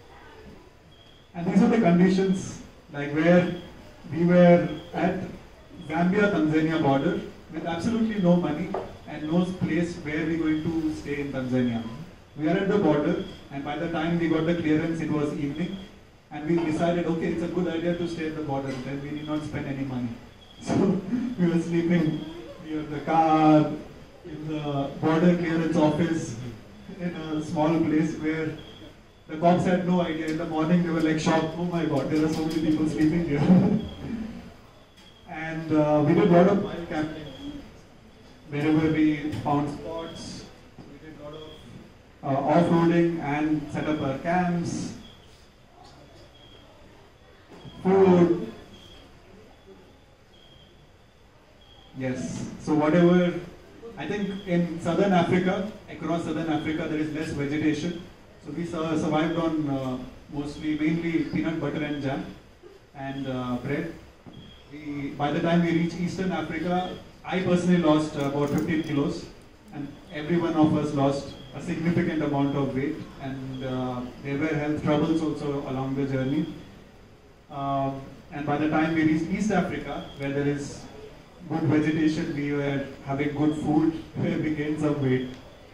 And these are the conditions, like where we were at Gambia-Tanzania border with absolutely no money and no place where we were going to stay in Tanzania. We are at the border, and by the time we got the clearance, it was evening, and we decided, okay, it's a good idea to stay at the border, then we did not spend any money. So we were sleeping near the car, in the border clearance office, in a small place where the cops had no idea. In the morning they were like shocked, oh my god, there are so many people sleeping here. And uh, we did a lot of wild camping. Wherever we found spots, we did a lot of uh, off-roading and set up our camps, food. Yes, so whatever, I think in southern Africa, across southern Africa, there is less vegetation. So we sur survived on uh, mostly, mainly peanut butter and jam and uh, bread. We, by the time we reached Eastern Africa, I personally lost uh, about fifteen kilos, and every one of us lost a significant amount of weight, and uh, there were health troubles also along the journey. Um, and by the time we reached East Africa, where there is good vegetation, we were having good food, where we gained some weight.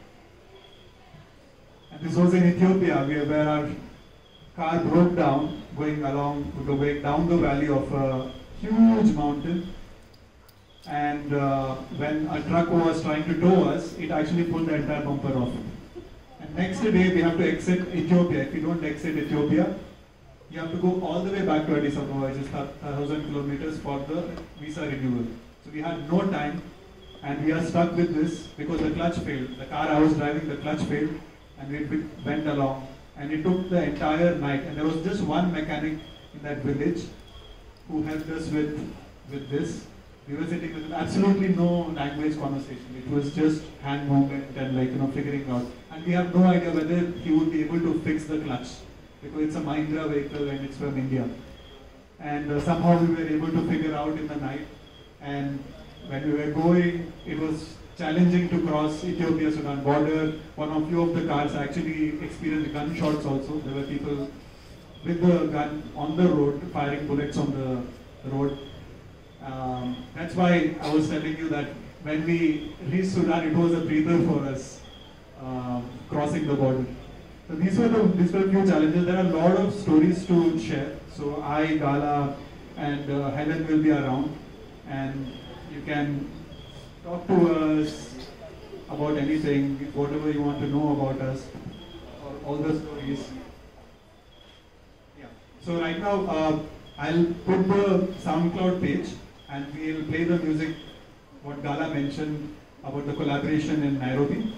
And this was in Ethiopia, where, where our car broke down, going along, going down the valley of a huge mountain. And uh, when a truck was trying to tow us, it actually pulled the entire bumper off. And next day we have to exit Ethiopia. If we don't exit Ethiopia, you have to go all the way back to Addis Ababa, which is one thousand kilometers for the visa renewal. So we had no time, and we are stuck with this because the clutch failed. The car I was driving, the clutch failed, and we went along. And it took the entire night. And there was just one mechanic in that village who helped us with, with this. We were sitting with absolutely no language conversation. It was just hand movement and like, you know, figuring out. And we have no idea whether he would be able to fix the clutch, because it's a Mahindra vehicle and it's from India. And uh, somehow we were able to figure out in the night. And when we were going, it was challenging to cross Ethiopia-Sudan border. One of few of the cars actually experienced gunshots also. There were people with the gun on the road, firing bullets on the road. Um, that's why I was telling you that when we reached Sudan, it was a breather for us, um, crossing the border. So these were the these were a few challenges. There are a lot of stories to share. So I, Gala, and uh, Helen will be around, and you can talk to us about anything, whatever you want to know about us, or all the stories. Yeah. So right now, uh, I'll put the SoundCloud page, and we'll play the music, what Gala mentioned about the collaboration in Nairobi.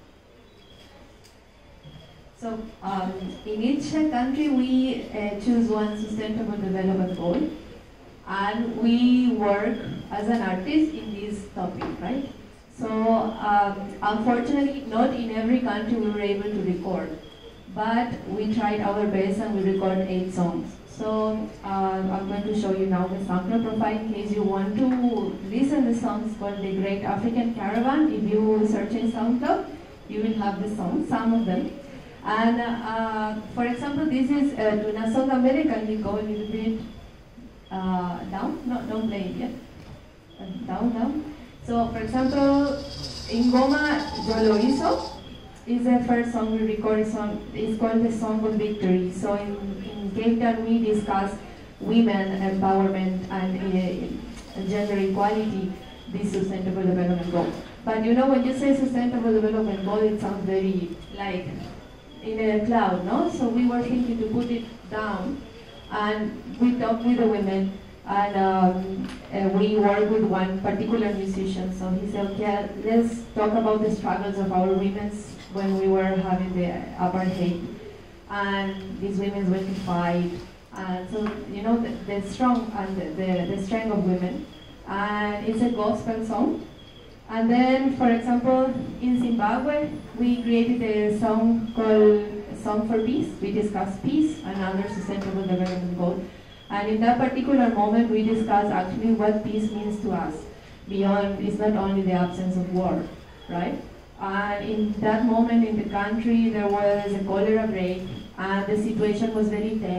So um, in each country we uh, choose one sustainable development goal, and we work as an artist in this topic, right? So um, unfortunately, not in every country we were able to record, but we tried our best and we recorded eight songs. So uh, I'm going to show you now the SoundCloud profile in case you want to listen to the songs called The Great African Caravan. If you search in SoundCloud, you will have the songs, some of them. And uh, for example, this is uh, Luna Song America. You go a little bit uh, down, no, don't play it yet. Uh, down, down. So for example, in Goma, Yo Lo Hizo is the first song we recorded. Song. It's called the Song of Victory. So in, in Cape Town we discuss women empowerment and uh, gender equality, this sustainable development goal. But you know, when you say sustainable development goal, it sounds very like in a cloud, no? So we were thinking to put it down, and we talked with the women, and um, uh, we worked with one particular musician. So he said, okay, let's talk about the struggles of our women when we were having the apartheid, and these women went to fight, and so you know the, the strong and the, the, the strength of women, and it's a gospel song. And then, for example, in Zimbabwe, we created a song called Song for Peace. We discussed peace and other sustainable development goals. And in that particular moment, we discussed actually what peace means to us. Beyond, it's not only the absence of war, right? And in that moment in the country, there was a cholera break, and the situation was very tense.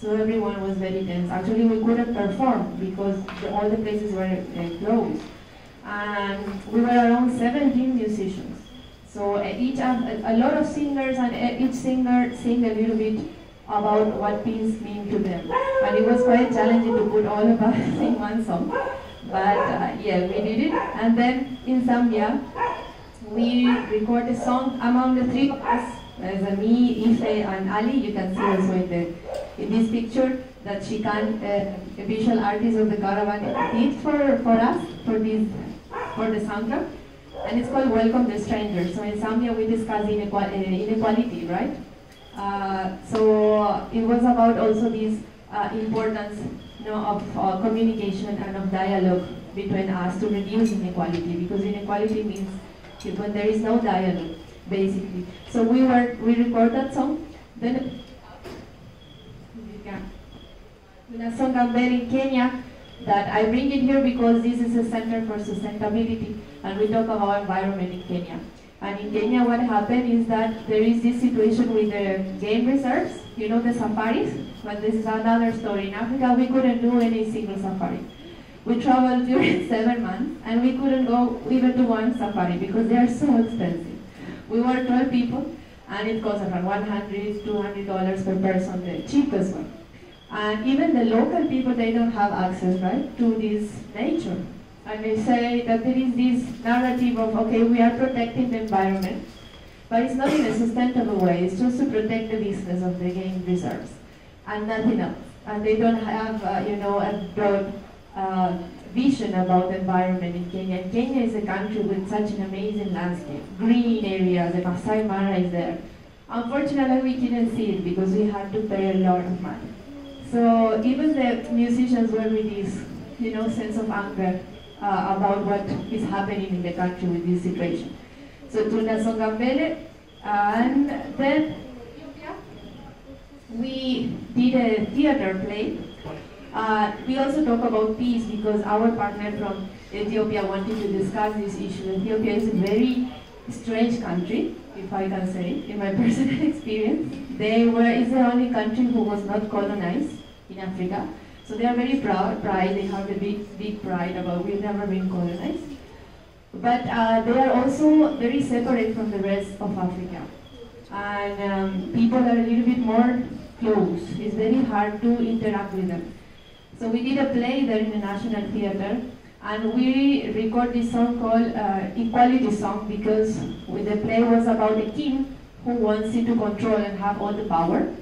So everyone was very tense. Actually, we couldn't perform because the, all the places were uh, closed. And we were around seventeen musicians. So uh, each uh, a lot of singers, and uh, each singer sang a little bit about what peace mean to them. And it was quite challenging to put all of us sing one song. But uh, yeah, we did it. And then in Zambia, we recorded a song among the three of us. There's a me, Ife, and Ali. You can see also in, the, in this picture that Shikan, uh, a visual artist of the Caravan, did for, for us, for, this, for the soundtrack. And it's called Welcome the Stranger. So in Zambia, we discuss inequality, inequality right? Uh, so it was about also this uh, importance you know, of uh, communication and of dialogue between us to reduce inequality, because inequality means when there is no dialogue, basically. So we were we recorded that song. Then a song I'm in Kenya that I bring it here because this is a center for sustainability, and we talk about environment in Kenya. And in Kenya, what happened is that there is this situation with the game reserves, you know, the safaris, but this is another story. In Africa, we couldn't do any single safari. We traveled during seven months, and we couldn't go even to one safari because they are so expensive. We were twelve people, and it cost around one hundred, two hundred dollars per person, the cheapest one. And even the local people, they don't have access, right, to this nature. And they say that there is this narrative of, okay, we are protecting the environment, but it's not in a sustainable way. It's just to protect the business of the game reserves and nothing else. And they don't have, uh, you know, a broad uh, vision about the environment in Kenya. And Kenya is a country with such an amazing landscape, green areas, the Masai Mara is there. Unfortunately, we couldn't see it because we had to pay a lot of money. So even the musicians were with this, you know, sense of anger uh, about what is happening in the country with this situation. So Tuna Songambele, and then we did a theater play. Uh, we also talk about peace because our partner from Ethiopia wanted to discuss this issue. Ethiopia is a very strange country, if I can say, in my personal experience. They were, it's the only country who was not colonized in Africa. So they are very proud, pride, they have a big, big pride about we've never been colonized. But uh, they are also very separate from the rest of Africa. And um, people are a little bit more close. It's very hard to interact with them. So we did a play there in the National Theatre, and we recorded this song called uh, Equality Song because with the play was about a king who wants it to control and have all the power.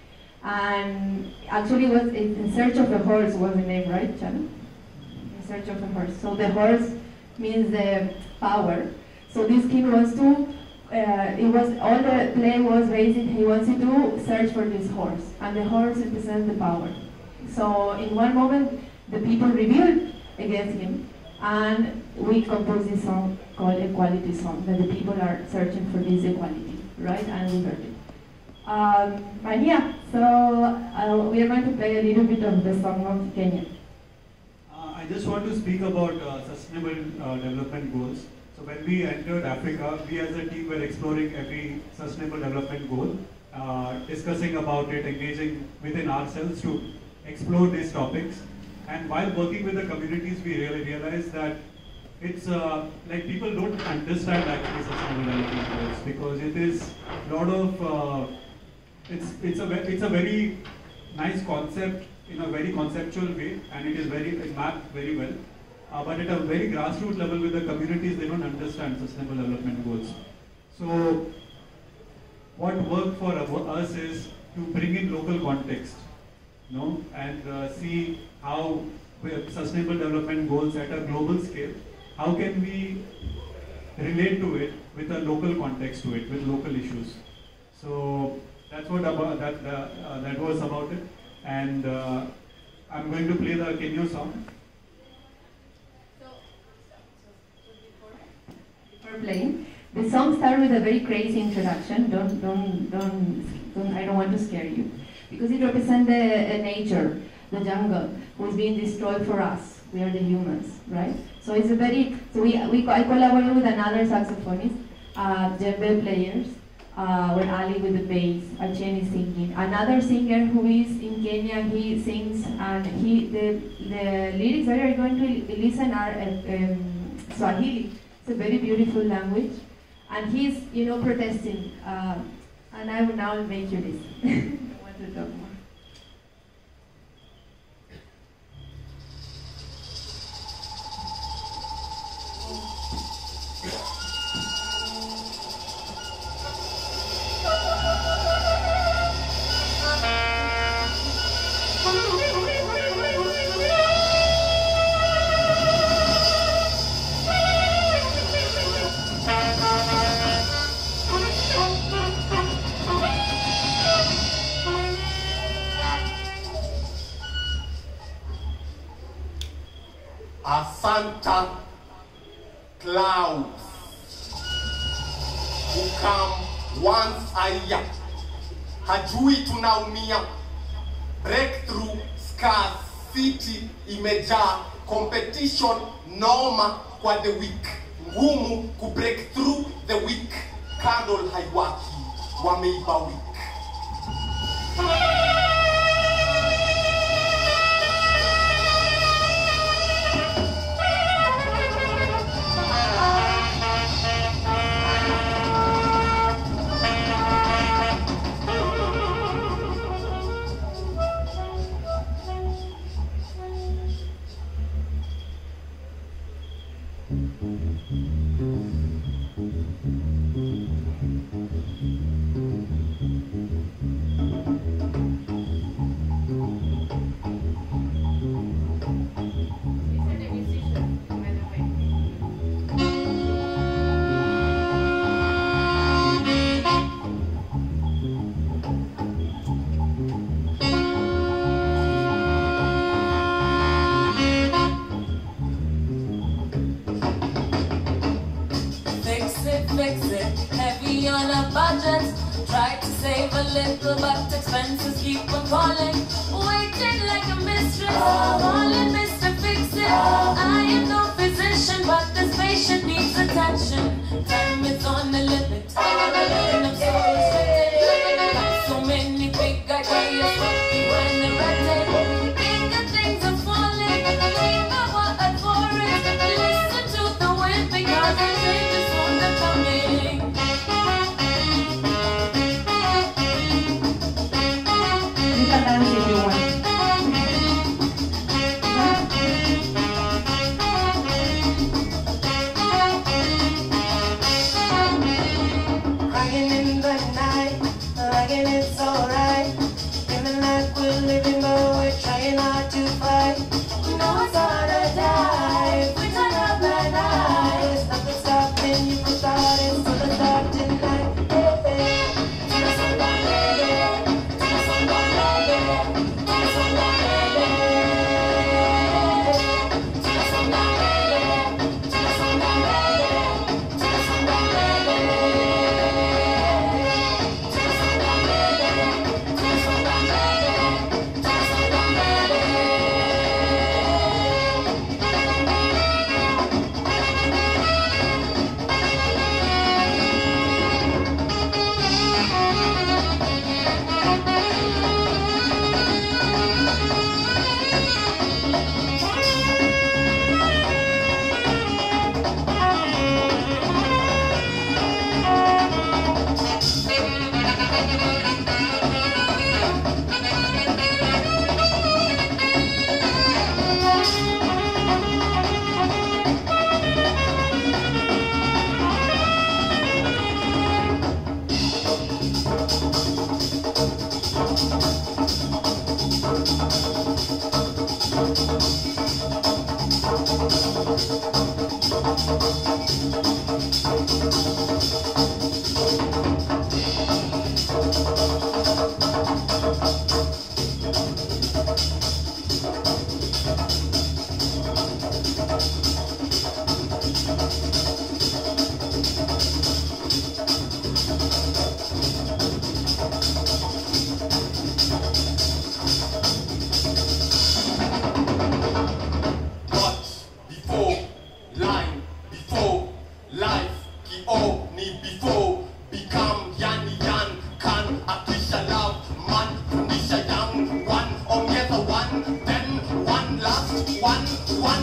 And actually was In Search of a Horse was the name, right, Chana? In Search of a Horse. So the horse means the power. So this king wants to, uh, it was, all the play was based in, he wanted to search for this horse. And the horse represents the power. So in one moment, the people rebelled against him. And we composed this song called Equality Song, that the people are searching for this equality, right, and liberty. Um, and yeah, so uh, we are going to play a little bit of the song of Kenya. Uh, I just want to speak about uh, sustainable uh, development goals. So when we entered Africa, we as a team were exploring every sustainable development goal, uh, discussing about it, engaging within ourselves to explore these topics. And while working with the communities, we really realized that it's uh, like people don't understand actually sustainable development goals because it is a lot of uh, it's it's a it's a very nice concept in a very conceptual way, and it is very it mapped very well. Uh, but at a very grassroots level with the communities, they don't understand sustainable development goals. So what worked for us is to bring in local context, you know, and uh, see how sustainable development goals at a global scale, how can we relate to it with a local context to it, with local issues. So that's what about that uh, uh, that was about it. And uh, I'm going to play the Kenyo song. Before playing, the song starts with a very crazy introduction. Don't, don't, don't, don't I don't want to scare you, because it represents the uh, nature, the jungle, who is being destroyed for us. We are the humans, right? So it's a very, so we, we I collaborated with another saxophonist, uh, djembe players, uh, when Ali with the bass, Acheni singing. Another singer who is in Kenya, he sings, and he the, the lyrics that you're going to listen are uh, um, Swahili. It's a very beautiful language. And he's, you know, protesting. Uh, and I will now make you listen. I want to talk more. Santa clouds who come once a year, hajui tunaumia, breakthrough scars, city imejaa, competition noma kwa the weak, ngumu ku break through the weak, candle haiwaki, wameiba weak. Little but expenses keep on calling, waiting like a mistress, calling Mister Fix It. I am no physician, but this patient needs attention. Time is on the limit, and I'm so restricted. So many big ideas, but when they're ready, bigger things are falling. Keep our word for it. Listen to the wind because the changes on the coming. Dance if you want.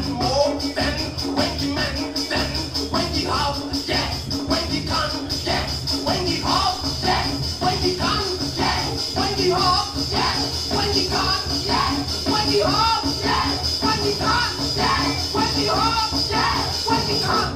more than when the man, then when the how, yes, when the can, yes, when the how, yes, when the can, yes, when the how, yes, when the can, yes, when the how, yes, when the can, yes, when the how, yes, when the can.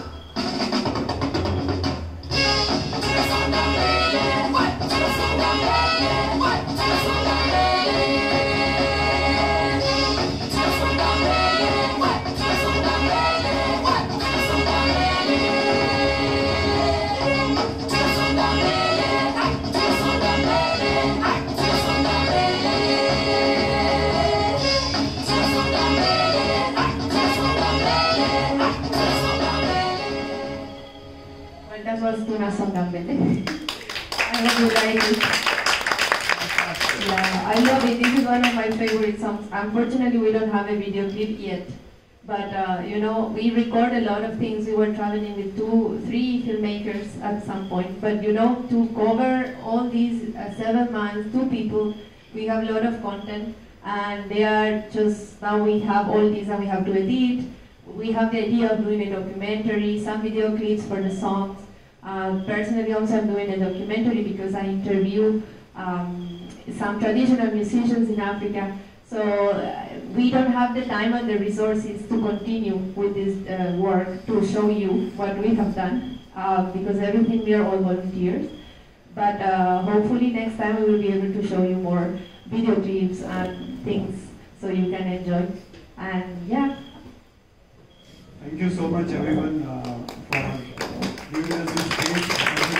That was Tuna Songambele. I hope you like it. Yeah, I love it. This is one of my favorite songs. Unfortunately, we don't have a video clip yet. But, uh, you know, we record a lot of things. We were traveling with two, three filmmakers at some point. But, you know, to cover all these uh, seven months, two people, we have a lot of content. And they are just, now we have all these and we have to edit. We have the idea of doing a documentary, some video clips for the songs. Uh, personally, also I'm doing a documentary because I interview um, some traditional musicians in Africa. So uh, we don't have the time and the resources to continue with this uh, work to show you what we have done uh, because everything we are all volunteers. But uh, hopefully next time we will be able to show you more video clips and things so you can enjoy. And yeah. Thank you so much everyone uh, for giving us this space.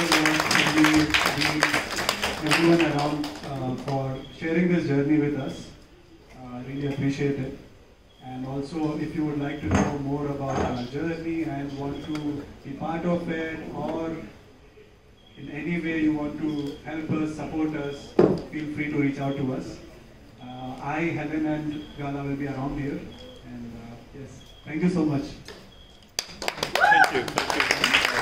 Everyone around uh, for sharing this journey with us. I uh, really appreciate it. And also if you would like to know more about our journey and want to be part of it, or in any way you want to help us, support us, feel free to reach out to us. Uh, I, Helen and Gala will be around here. And uh, yes, thank you so much. Thank you. Thank you.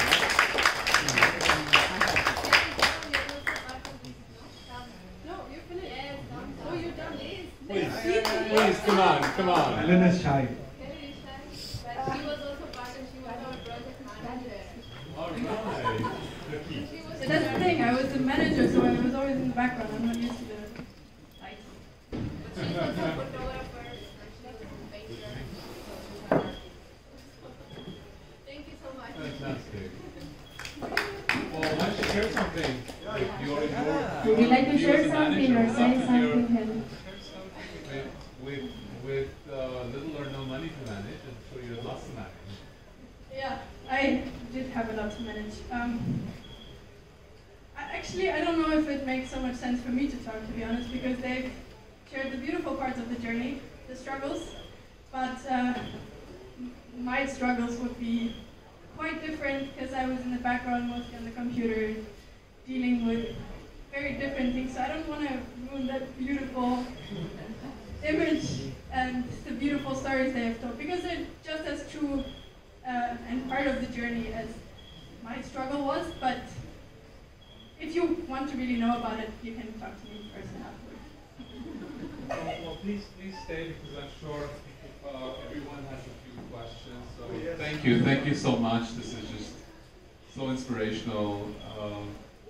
Please, please, come on, come on. Helen is shy. But she was also part and she was our project manager. All right. So that's the thing, I was the manager, so I was always in the background. I'm not used to the lights. But she's also a photographer and she was a painter. Thank you so much. Fantastic. Well, why don't you share something? You already know. Would you like to share something or say something, Helen? With, with uh, little or no money to manage, I'm sure you had lots to manage. Yeah, I did have a lot to manage. Um, I, actually, I don't know if it makes so much sense for me to talk, to be honest, because they've shared the beautiful parts of the journey, the struggles, but uh, my struggles would be quite different because I was in the background, mostly on the computer, dealing with very different things. So I don't want to ruin that beautiful image and the beautiful stories they have told, because they're just as true uh, and part of the journey as my struggle was. But if you want to really know about it, you can talk to me in person afterwards. Well, well please, please stay, because I'm sure uh, everyone has a few questions. So yes. Thank you, thank you so much. This is just so inspirational. Um,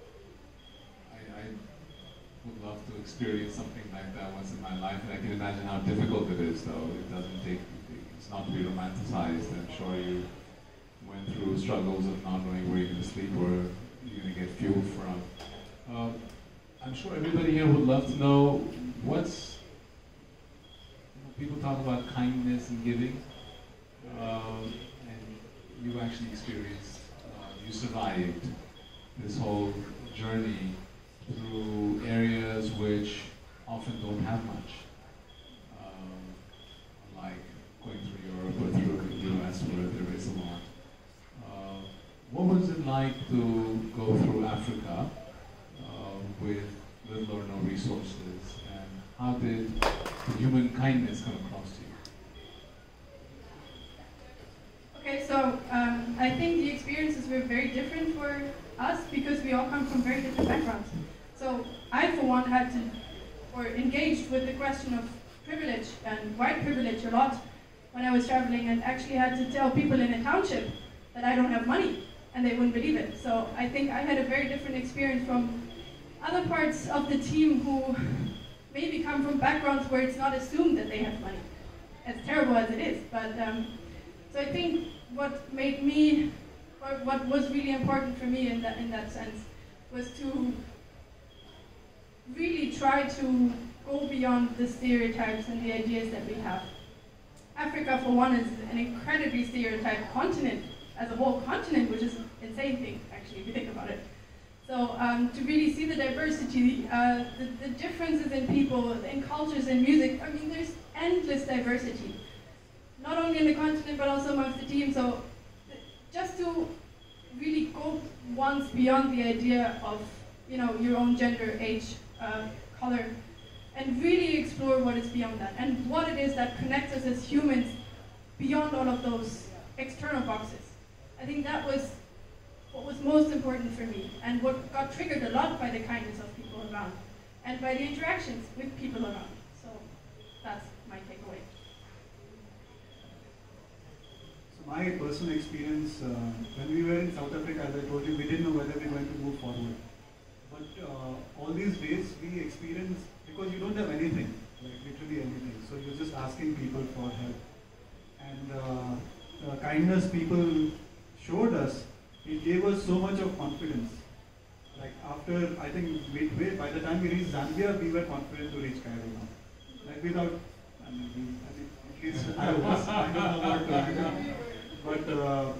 would love to experience something like that once in my life, and I can imagine how difficult it is, though. It doesn't take, it's not to be romanticized. I'm sure you went through struggles of not knowing where you're going to sleep or you're going to get fuel from. Um, I'm sure everybody here would love to know what's, you know, people talk about kindness and giving, um, and you actually experienced, uh, you survived this whole journey through areas which often don't have much, um, like going through Europe or through the U S where there is a lot. Uh, what was it like to go through Africa uh, with little or no resources, and how did the human kindness come across to you? Okay, so um, I think the experiences were very different for us because we all come from very different backgrounds. So I, for one, had to, or engaged with the question of privilege and white privilege a lot, when I was traveling and actually had to tell people in a township that I don't have money, and they wouldn't believe it. So I think I had a very different experience from other parts of the team who maybe come from backgrounds where it's not assumed that they have money, as terrible as it is. But um, so I think what made me, or what was really important for me in that in that sense, was to really try to go beyond the stereotypes and the ideas that we have. Africa, for one, is an incredibly stereotyped continent as a whole continent, which is an insane thing, actually, if you think about it. So um, to really see the diversity, uh, the, the differences in people, in cultures, in music, I mean, there's endless diversity. Not only in the continent, but also amongst the team. So just to really go once beyond the idea of, you know, your own gender, age, uh, color, and really explore what is beyond that, and what it is that connects us as humans beyond all of those external boxes. I think that was what was most important for me, and what got triggered a lot by the kindness of people around, and by the interactions with people around. So that's my takeaway. So my personal experience, uh, when we were in South Africa, as I told you, we didn't know whether we were going to move forward. But uh, all these days we experience, because you don't have anything, like literally anything, so you're just asking people for help. And uh, the kindness people showed us, it gave us so much of confidence. Like after, I think midway, by the time we reached Zambia, we were confident to reach Cairo now. Like without, I mean, we, I mean at least I was, I don't know what to do. But uh,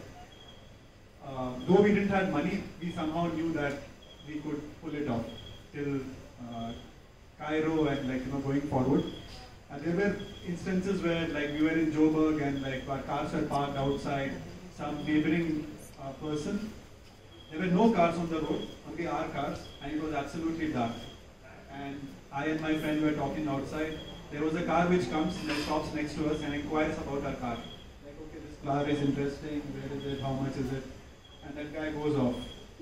uh, though we didn't have money, we somehow knew that we could pull it off till uh, Cairo and like, you know, going forward. And there were instances where like we were in Joburg and like our cars were parked outside some neighboring uh, person. There were no cars on the road, only our cars, and it was absolutely dark. And I and my friend were talking outside. There was a car which comes and stops next to us and inquires about our car. Like, okay, this car is interesting, where is it, how much is it? And that guy goes off.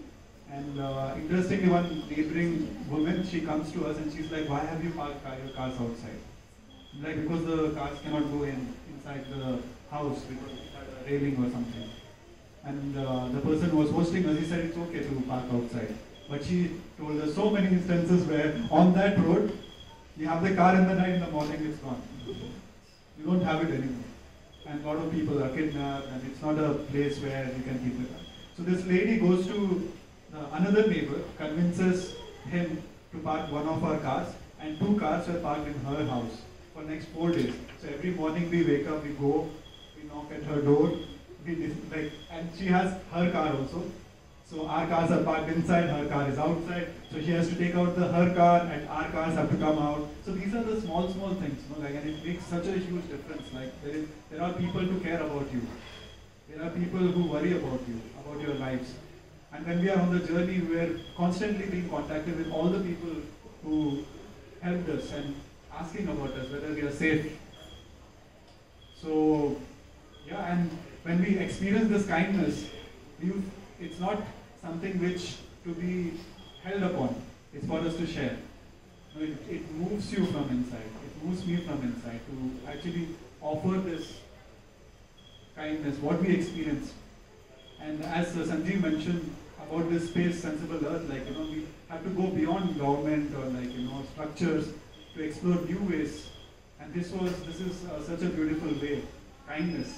And uh, interestingly, one neighboring woman, she comes to us and she's like, why have you parked car, your cars outside? Like, because the cars cannot go in inside the house because it had a railing or something. And uh, the person who was hosting us, he said it's okay to park outside. But she told us so many instances where on that road, you have the car in the night, in the morning it's gone. You don't have it anymore. And a lot of people are kidnapped and it's not a place where you can keep the car. So this lady goes to uh, another neighbor, convinces him to park one of our cars, and two cars were parked in her house for next four days. So every morning we wake up, we go, we knock at her door, we like, and she has her car also. So our cars are parked inside, her car is outside. So she has to take out the her car, and our cars have to come out. So these are the small, small things, you know, like, and it makes such a huge difference. Like there is, there are people who care about you. There are people who worry about you, about your lives. And when we are on the journey, we are constantly being contacted with all the people who helped us and asking about us, whether we are safe. So, yeah, and when we experience this kindness, you, it's not something which to be held upon. It's for us to share. No, it, it moves you from inside. It moves me from inside to actually offer this kindness, what we experience. And as uh, Sanjeev mentioned about this space, sensible earth, like, you know, we have to go beyond government or like, you know, structures to explore new ways. And this was, this is uh, such a beautiful way, kindness.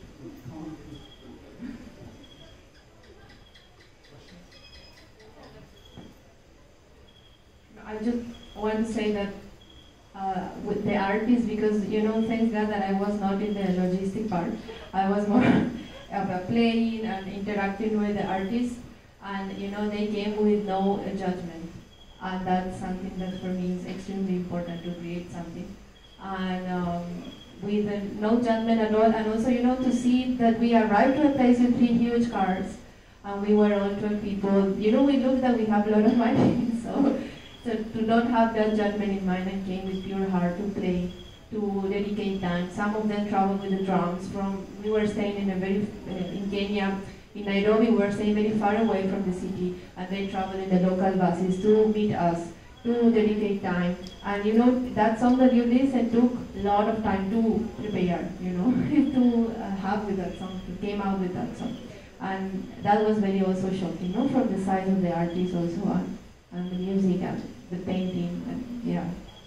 I just want to say that uh, with the artists, because, you know, thanks God that I was not in the logistic part. I was more of playing and interacting with the artists, and, you know, they came with no uh, judgment. And that's something that for me is extremely important, to create something. And um, with uh, no judgment at all, and also, you know, to see that we arrived to a place with three huge cars, and we were all twelve people. You know, we look that we have a lot of money, so, so to not have that judgment in mind and came with pure heart to play, to dedicate time. Some of them traveled with the drums from, we were staying in a very, uh, in Kenya, in Nairobi, we were staying very far away from the city, and they traveled in the local buses to meet us, to dedicate time. And you know, that song that you listened took a lot of time to prepare, you know, to uh, have with that song, to came out with that song. And that was very also shocking, you know, from the side of the artist also, and, and the music and the painting, and yeah.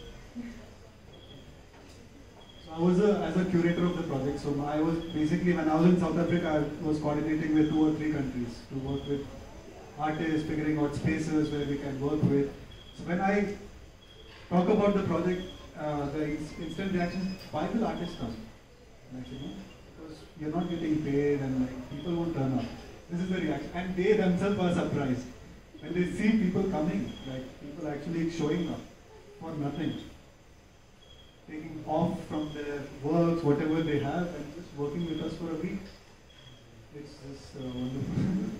So I was a, as a curator of the project, so I was basically, when I was in South Africa, I was coordinating with two or three countries to work with artists, figuring out spaces where we can work with. So when I talk about the project, uh, the instant reaction, why will artists come? Like, you know, because you're not getting paid and like people won't turn up. This is the reaction. And they themselves are surprised when they see people coming, like people actually showing up for nothing. Taking off from their works, whatever they have, and just working with us for a week. It's just uh, wonderful.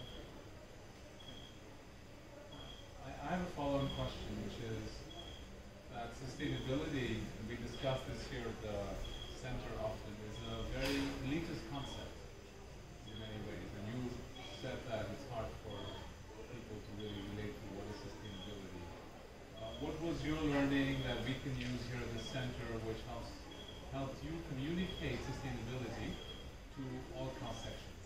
I have a follow-on question, which is that sustainability, and we discussed this here at the center often, is a very elitist concept in many ways. And you said that it's hard for people to really relate to what is sustainability. Uh, what was your learning that we can use here at the center, which helps helped you communicate sustainability to all cross-sections?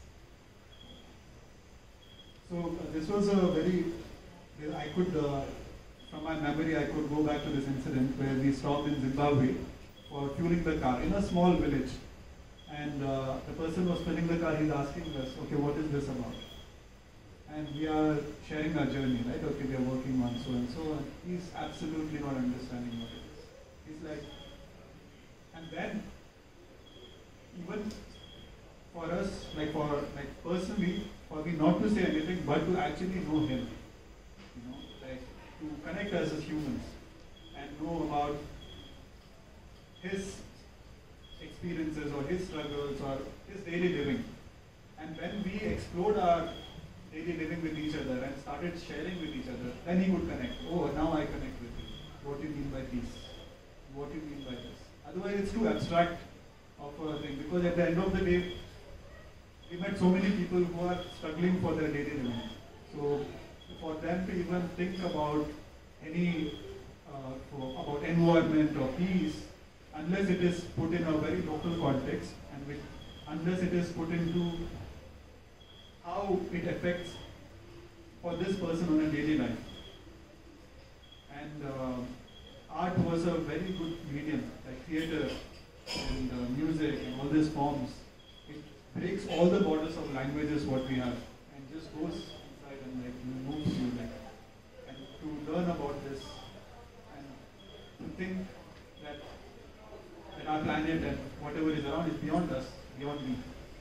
So uh, this was a very I could, uh, from my memory, I could go back to this incident where we stopped in Zimbabwe for fueling the car in a small village. And uh, the person was filling the car, he's asking us, okay, what is this about? And we are sharing our journey, right? Okay, we are working on so and so, and he's absolutely not understanding what it is. He's like, and then, even for us, like for, like personally, for me not to say anything, but to actually know him. You know, like to connect us as humans and know about his experiences or his struggles or his daily living. And when we explored our daily living with each other and started sharing with each other, then he would connect. Oh, now I connect with you. What do you mean by peace? What do you mean by this? Otherwise, it's too abstract of a thing, because at the end of the day, we met so many people who are struggling for their daily living. So for them to even think about any uh, for, about environment or peace, unless it is put in a very local context, and with, unless it is put into how it affects for this person on a daily life. And uh, art was a very good medium, like theatre and uh, music and all these forms. It breaks all the borders of languages what we have, and just goes and like moves you, like, and to learn about this and to think that that our planet and whatever is around is beyond us, beyond me.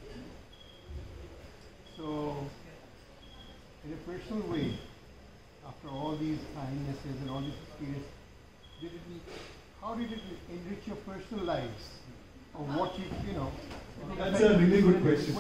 So, in a personal way, after all these kindnesses and all this experience, did it, how did it enrich your personal lives? Or what you, you know? That's a really good question.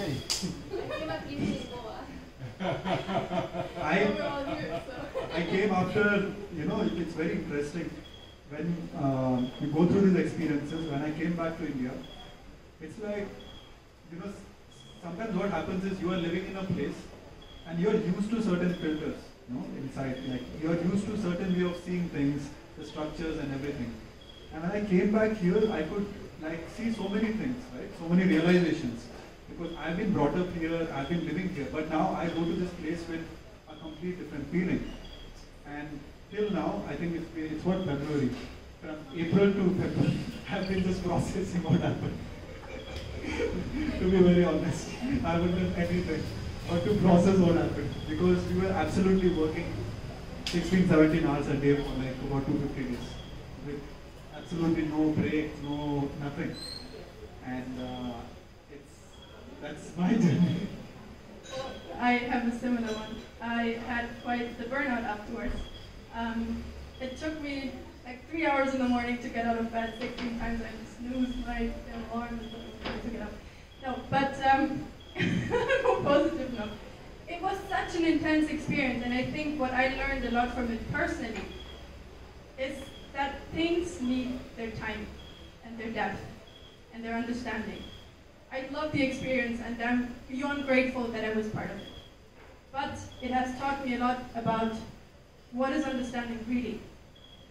I, I came after, you know, it's very interesting. When uh, you go through these experiences, when I came back to India, it's like, you know, sometimes what happens is you are living in a place and you are used to certain filters, you know, inside. Like, you are used to certain way of seeing things, the structures and everything. And when I came back here, I could like see so many things, right? So many realizations. Because I've been brought up here, I've been living here, but now I go to this place with a complete different feeling. And till now, I think it's, it's what, February? From April to February, I've been just processing what happened. To be very honest, I haven't done anything but to process what happened. Because we were absolutely working sixteen, seventeen hours a day for like about two hundred fifty days. With absolutely no break, no nothing. And uh, that's my journey. I have a similar one. I had quite the burnout afterwards. Um, it took me like three hours in the morning to get out of bed. sixteen times I snoozed my alarm to get up. No, but um, on a positive note, it was such an intense experience, and I think what I learned a lot from it personally is that things need their time and their depth and their understanding. I love the experience, and I'm beyond grateful that I was part of it. But it has taught me a lot about what is understanding really,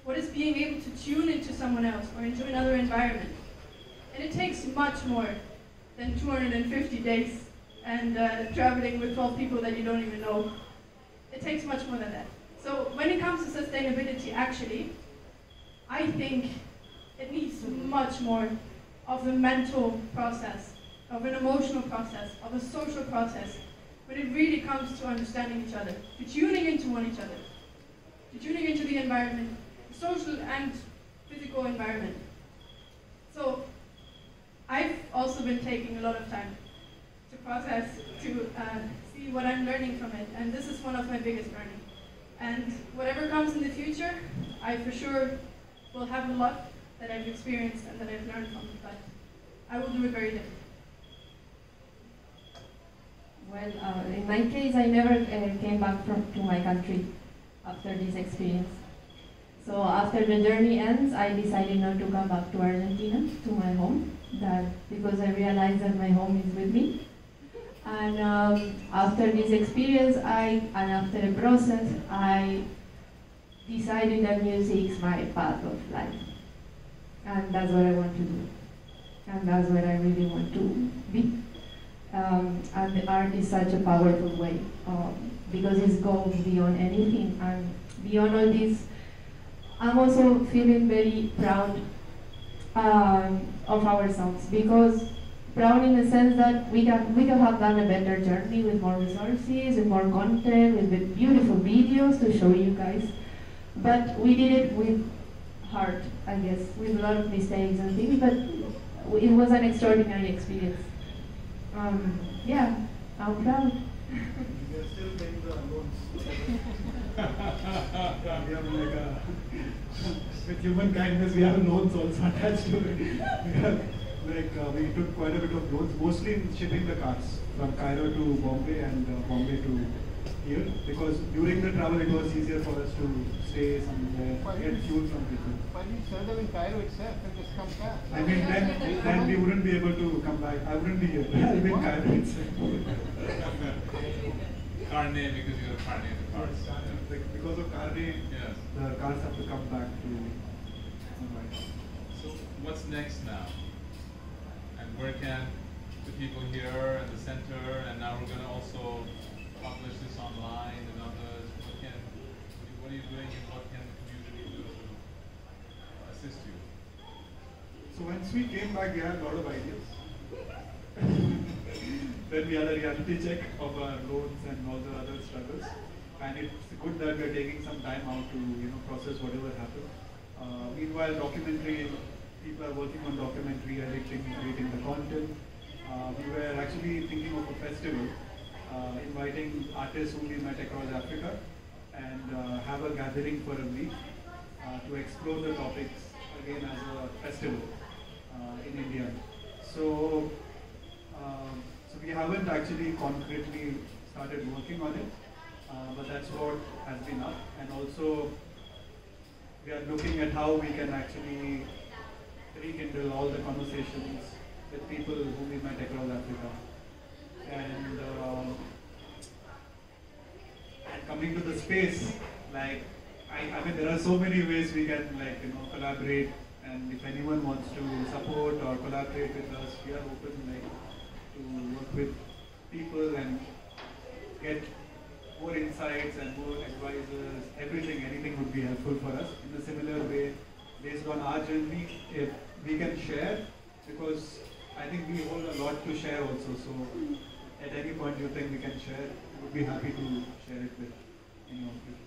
What is being able to tune into someone else or into another environment? And it takes much more than two hundred fifty days and uh, traveling with twelve people that you don't even know. It takes much more than that. So when it comes to sustainability, actually, I think it needs much more of the mental process, of an emotional process, of a social process, when it really comes to understanding each other, to tuning into one each other, to tuning into the environment, the social and physical environment. So I've also been taking a lot of time to process, to uh, see what I'm learning from it, and this is one of my biggest learnings. And whatever comes in the future, I for sure will have a lot that I've experienced and that I've learned from, but I will do it very different. Well, uh, in my case, I never uh, came back from, to my country after this experience. So after the journey ends, I decided not to come back to Argentina, to my home, that because I realized that my home is with me. And um, after this experience, I and after the process, I decided that music is my path of life, and that's what I want to do, and that's what I really want to be. Um, and the art is such a powerful way um, because it goes beyond anything, and beyond all this, I'm also feeling very proud um, of ourselves, because proud in the sense that we can we can have done a better journey with more resources, with more content, with beautiful videos to show you guys. But we did it with heart, I guess, with a lot of mistakes and things, but it was an extraordinary experience. Um, yeah, I'm proud. We are still paying the loans. We have like a, with human kindness, we have loans also attached to it. We have, like uh, we took quite a bit of loans, mostly in shipping the cars from Cairo to Bombay and uh, Bombay to here, because during the travel it was easier for us to stay somewhere, get fuel from people. Why do you sell them in Cairo itself and just come back? I mean, then, then we wouldn't be able to come back. I wouldn't be here. I'll be in Cairo itself. Carne, because you have carne in the cars. Like, because of carne, Yes. the cars have to come back to Mumbai. So what's next now? And where can the people here at the center, and now we're going to also publish this online and others, what can, what are you doing and what can the community do to uh, assist you? So once we came back, we had a lot of ideas. Then we had a reality check of our loans and all the other struggles. And it's good that we're taking some time out to, you know, process whatever happened. Uh, meanwhile, documentary, people are working on documentary, editing, creating the content. Uh, we were actually thinking of a festival, uh, inviting artists whom we met across Africa, and uh, have a gathering for a week uh, to explore the topics again as a festival uh, in India. So, um, so we haven't actually concretely started working on it, uh, but that's what has been up. And also, we are looking at how we can actually rekindle all the conversations with people whom we met across Africa. And, um, and coming to the space, like, I, I mean, there are so many ways we can, like, you know, collaborate. And if anyone wants to support or collaborate with us, we are open, like, to work with people and get more insights and more advisors. Everything, anything would be helpful for us. In a similar way, based on our journey, if we can share, because I think we hold a lot to share also. So at any point you think we can share, we would be happy to share it with any of you.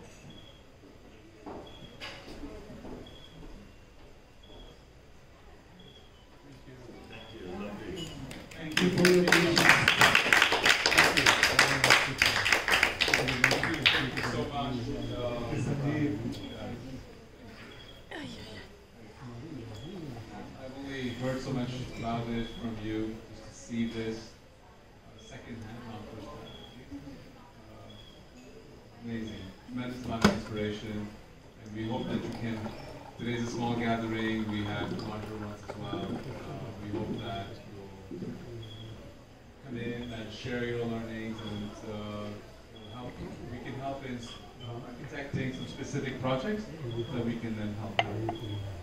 Thank you for your patience. Thank you so much. I've only heard so much about it from you, just to see this uh, second-hand, not first-hand. Uh, amazing, tremendous amount of inspiration, and we hope that you can. Today's a small gathering. We have larger ones as well. Uh, we hope that you'll come in and share your learnings and uh, how we can help is uh, architecting some specific projects that we can then help out.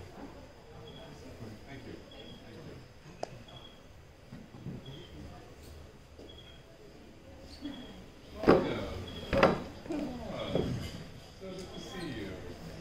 Thank you. Welcome. Come on. So good to see you.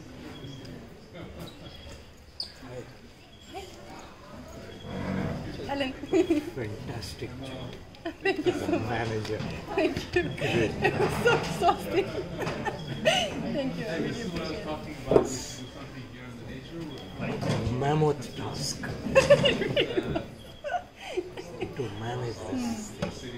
Helen. Fantastic job. Thank you so much. Manager. Thank you. Great. It was so exhausting. Thank you. I really appreciate it. Talking about something here in the nature. Mammoth task. To manage this.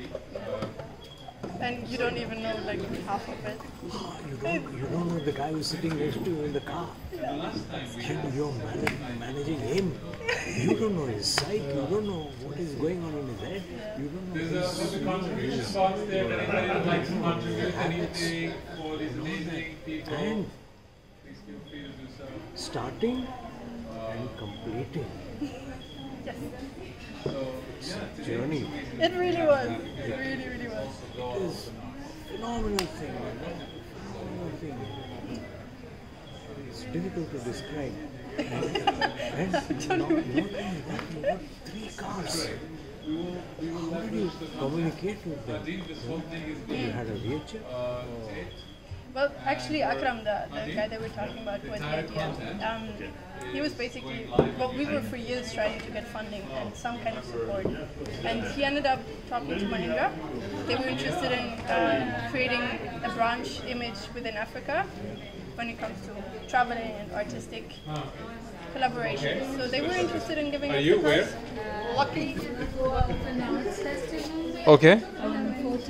And you don't even know like half of it. Oh, you don't, you don't know the guy who's sitting next to you in the car. Yeah. And you're manag managing him. You don't know his psyche. You don't know what is going on in his head. You don't know There's his, a, there's a you know, contribution his, box there. If anybody would like to you know, contribute habits. anything for these amazing people, And please feel free to do so. starting and completing. Yes. So, It's yeah, a journey. It really was. It really, really was. It is a phenomenal thing. You know? Phenomenal thing. It's difficult to describe. And, and not, not only that, you got three cars. How did you communicate with them? You had a wheelchair? Well, actually, Akram, the, the guy that we're talking about with the idea, um, he was basically, well, we were for years trying to get funding and some kind of support. And he ended up talking to Mahindra. They were interested in uh, creating a branch image within Africa when it comes to traveling and artistic collaboration. So they were interested in giving Are us you the where? first. Luckily. Okay.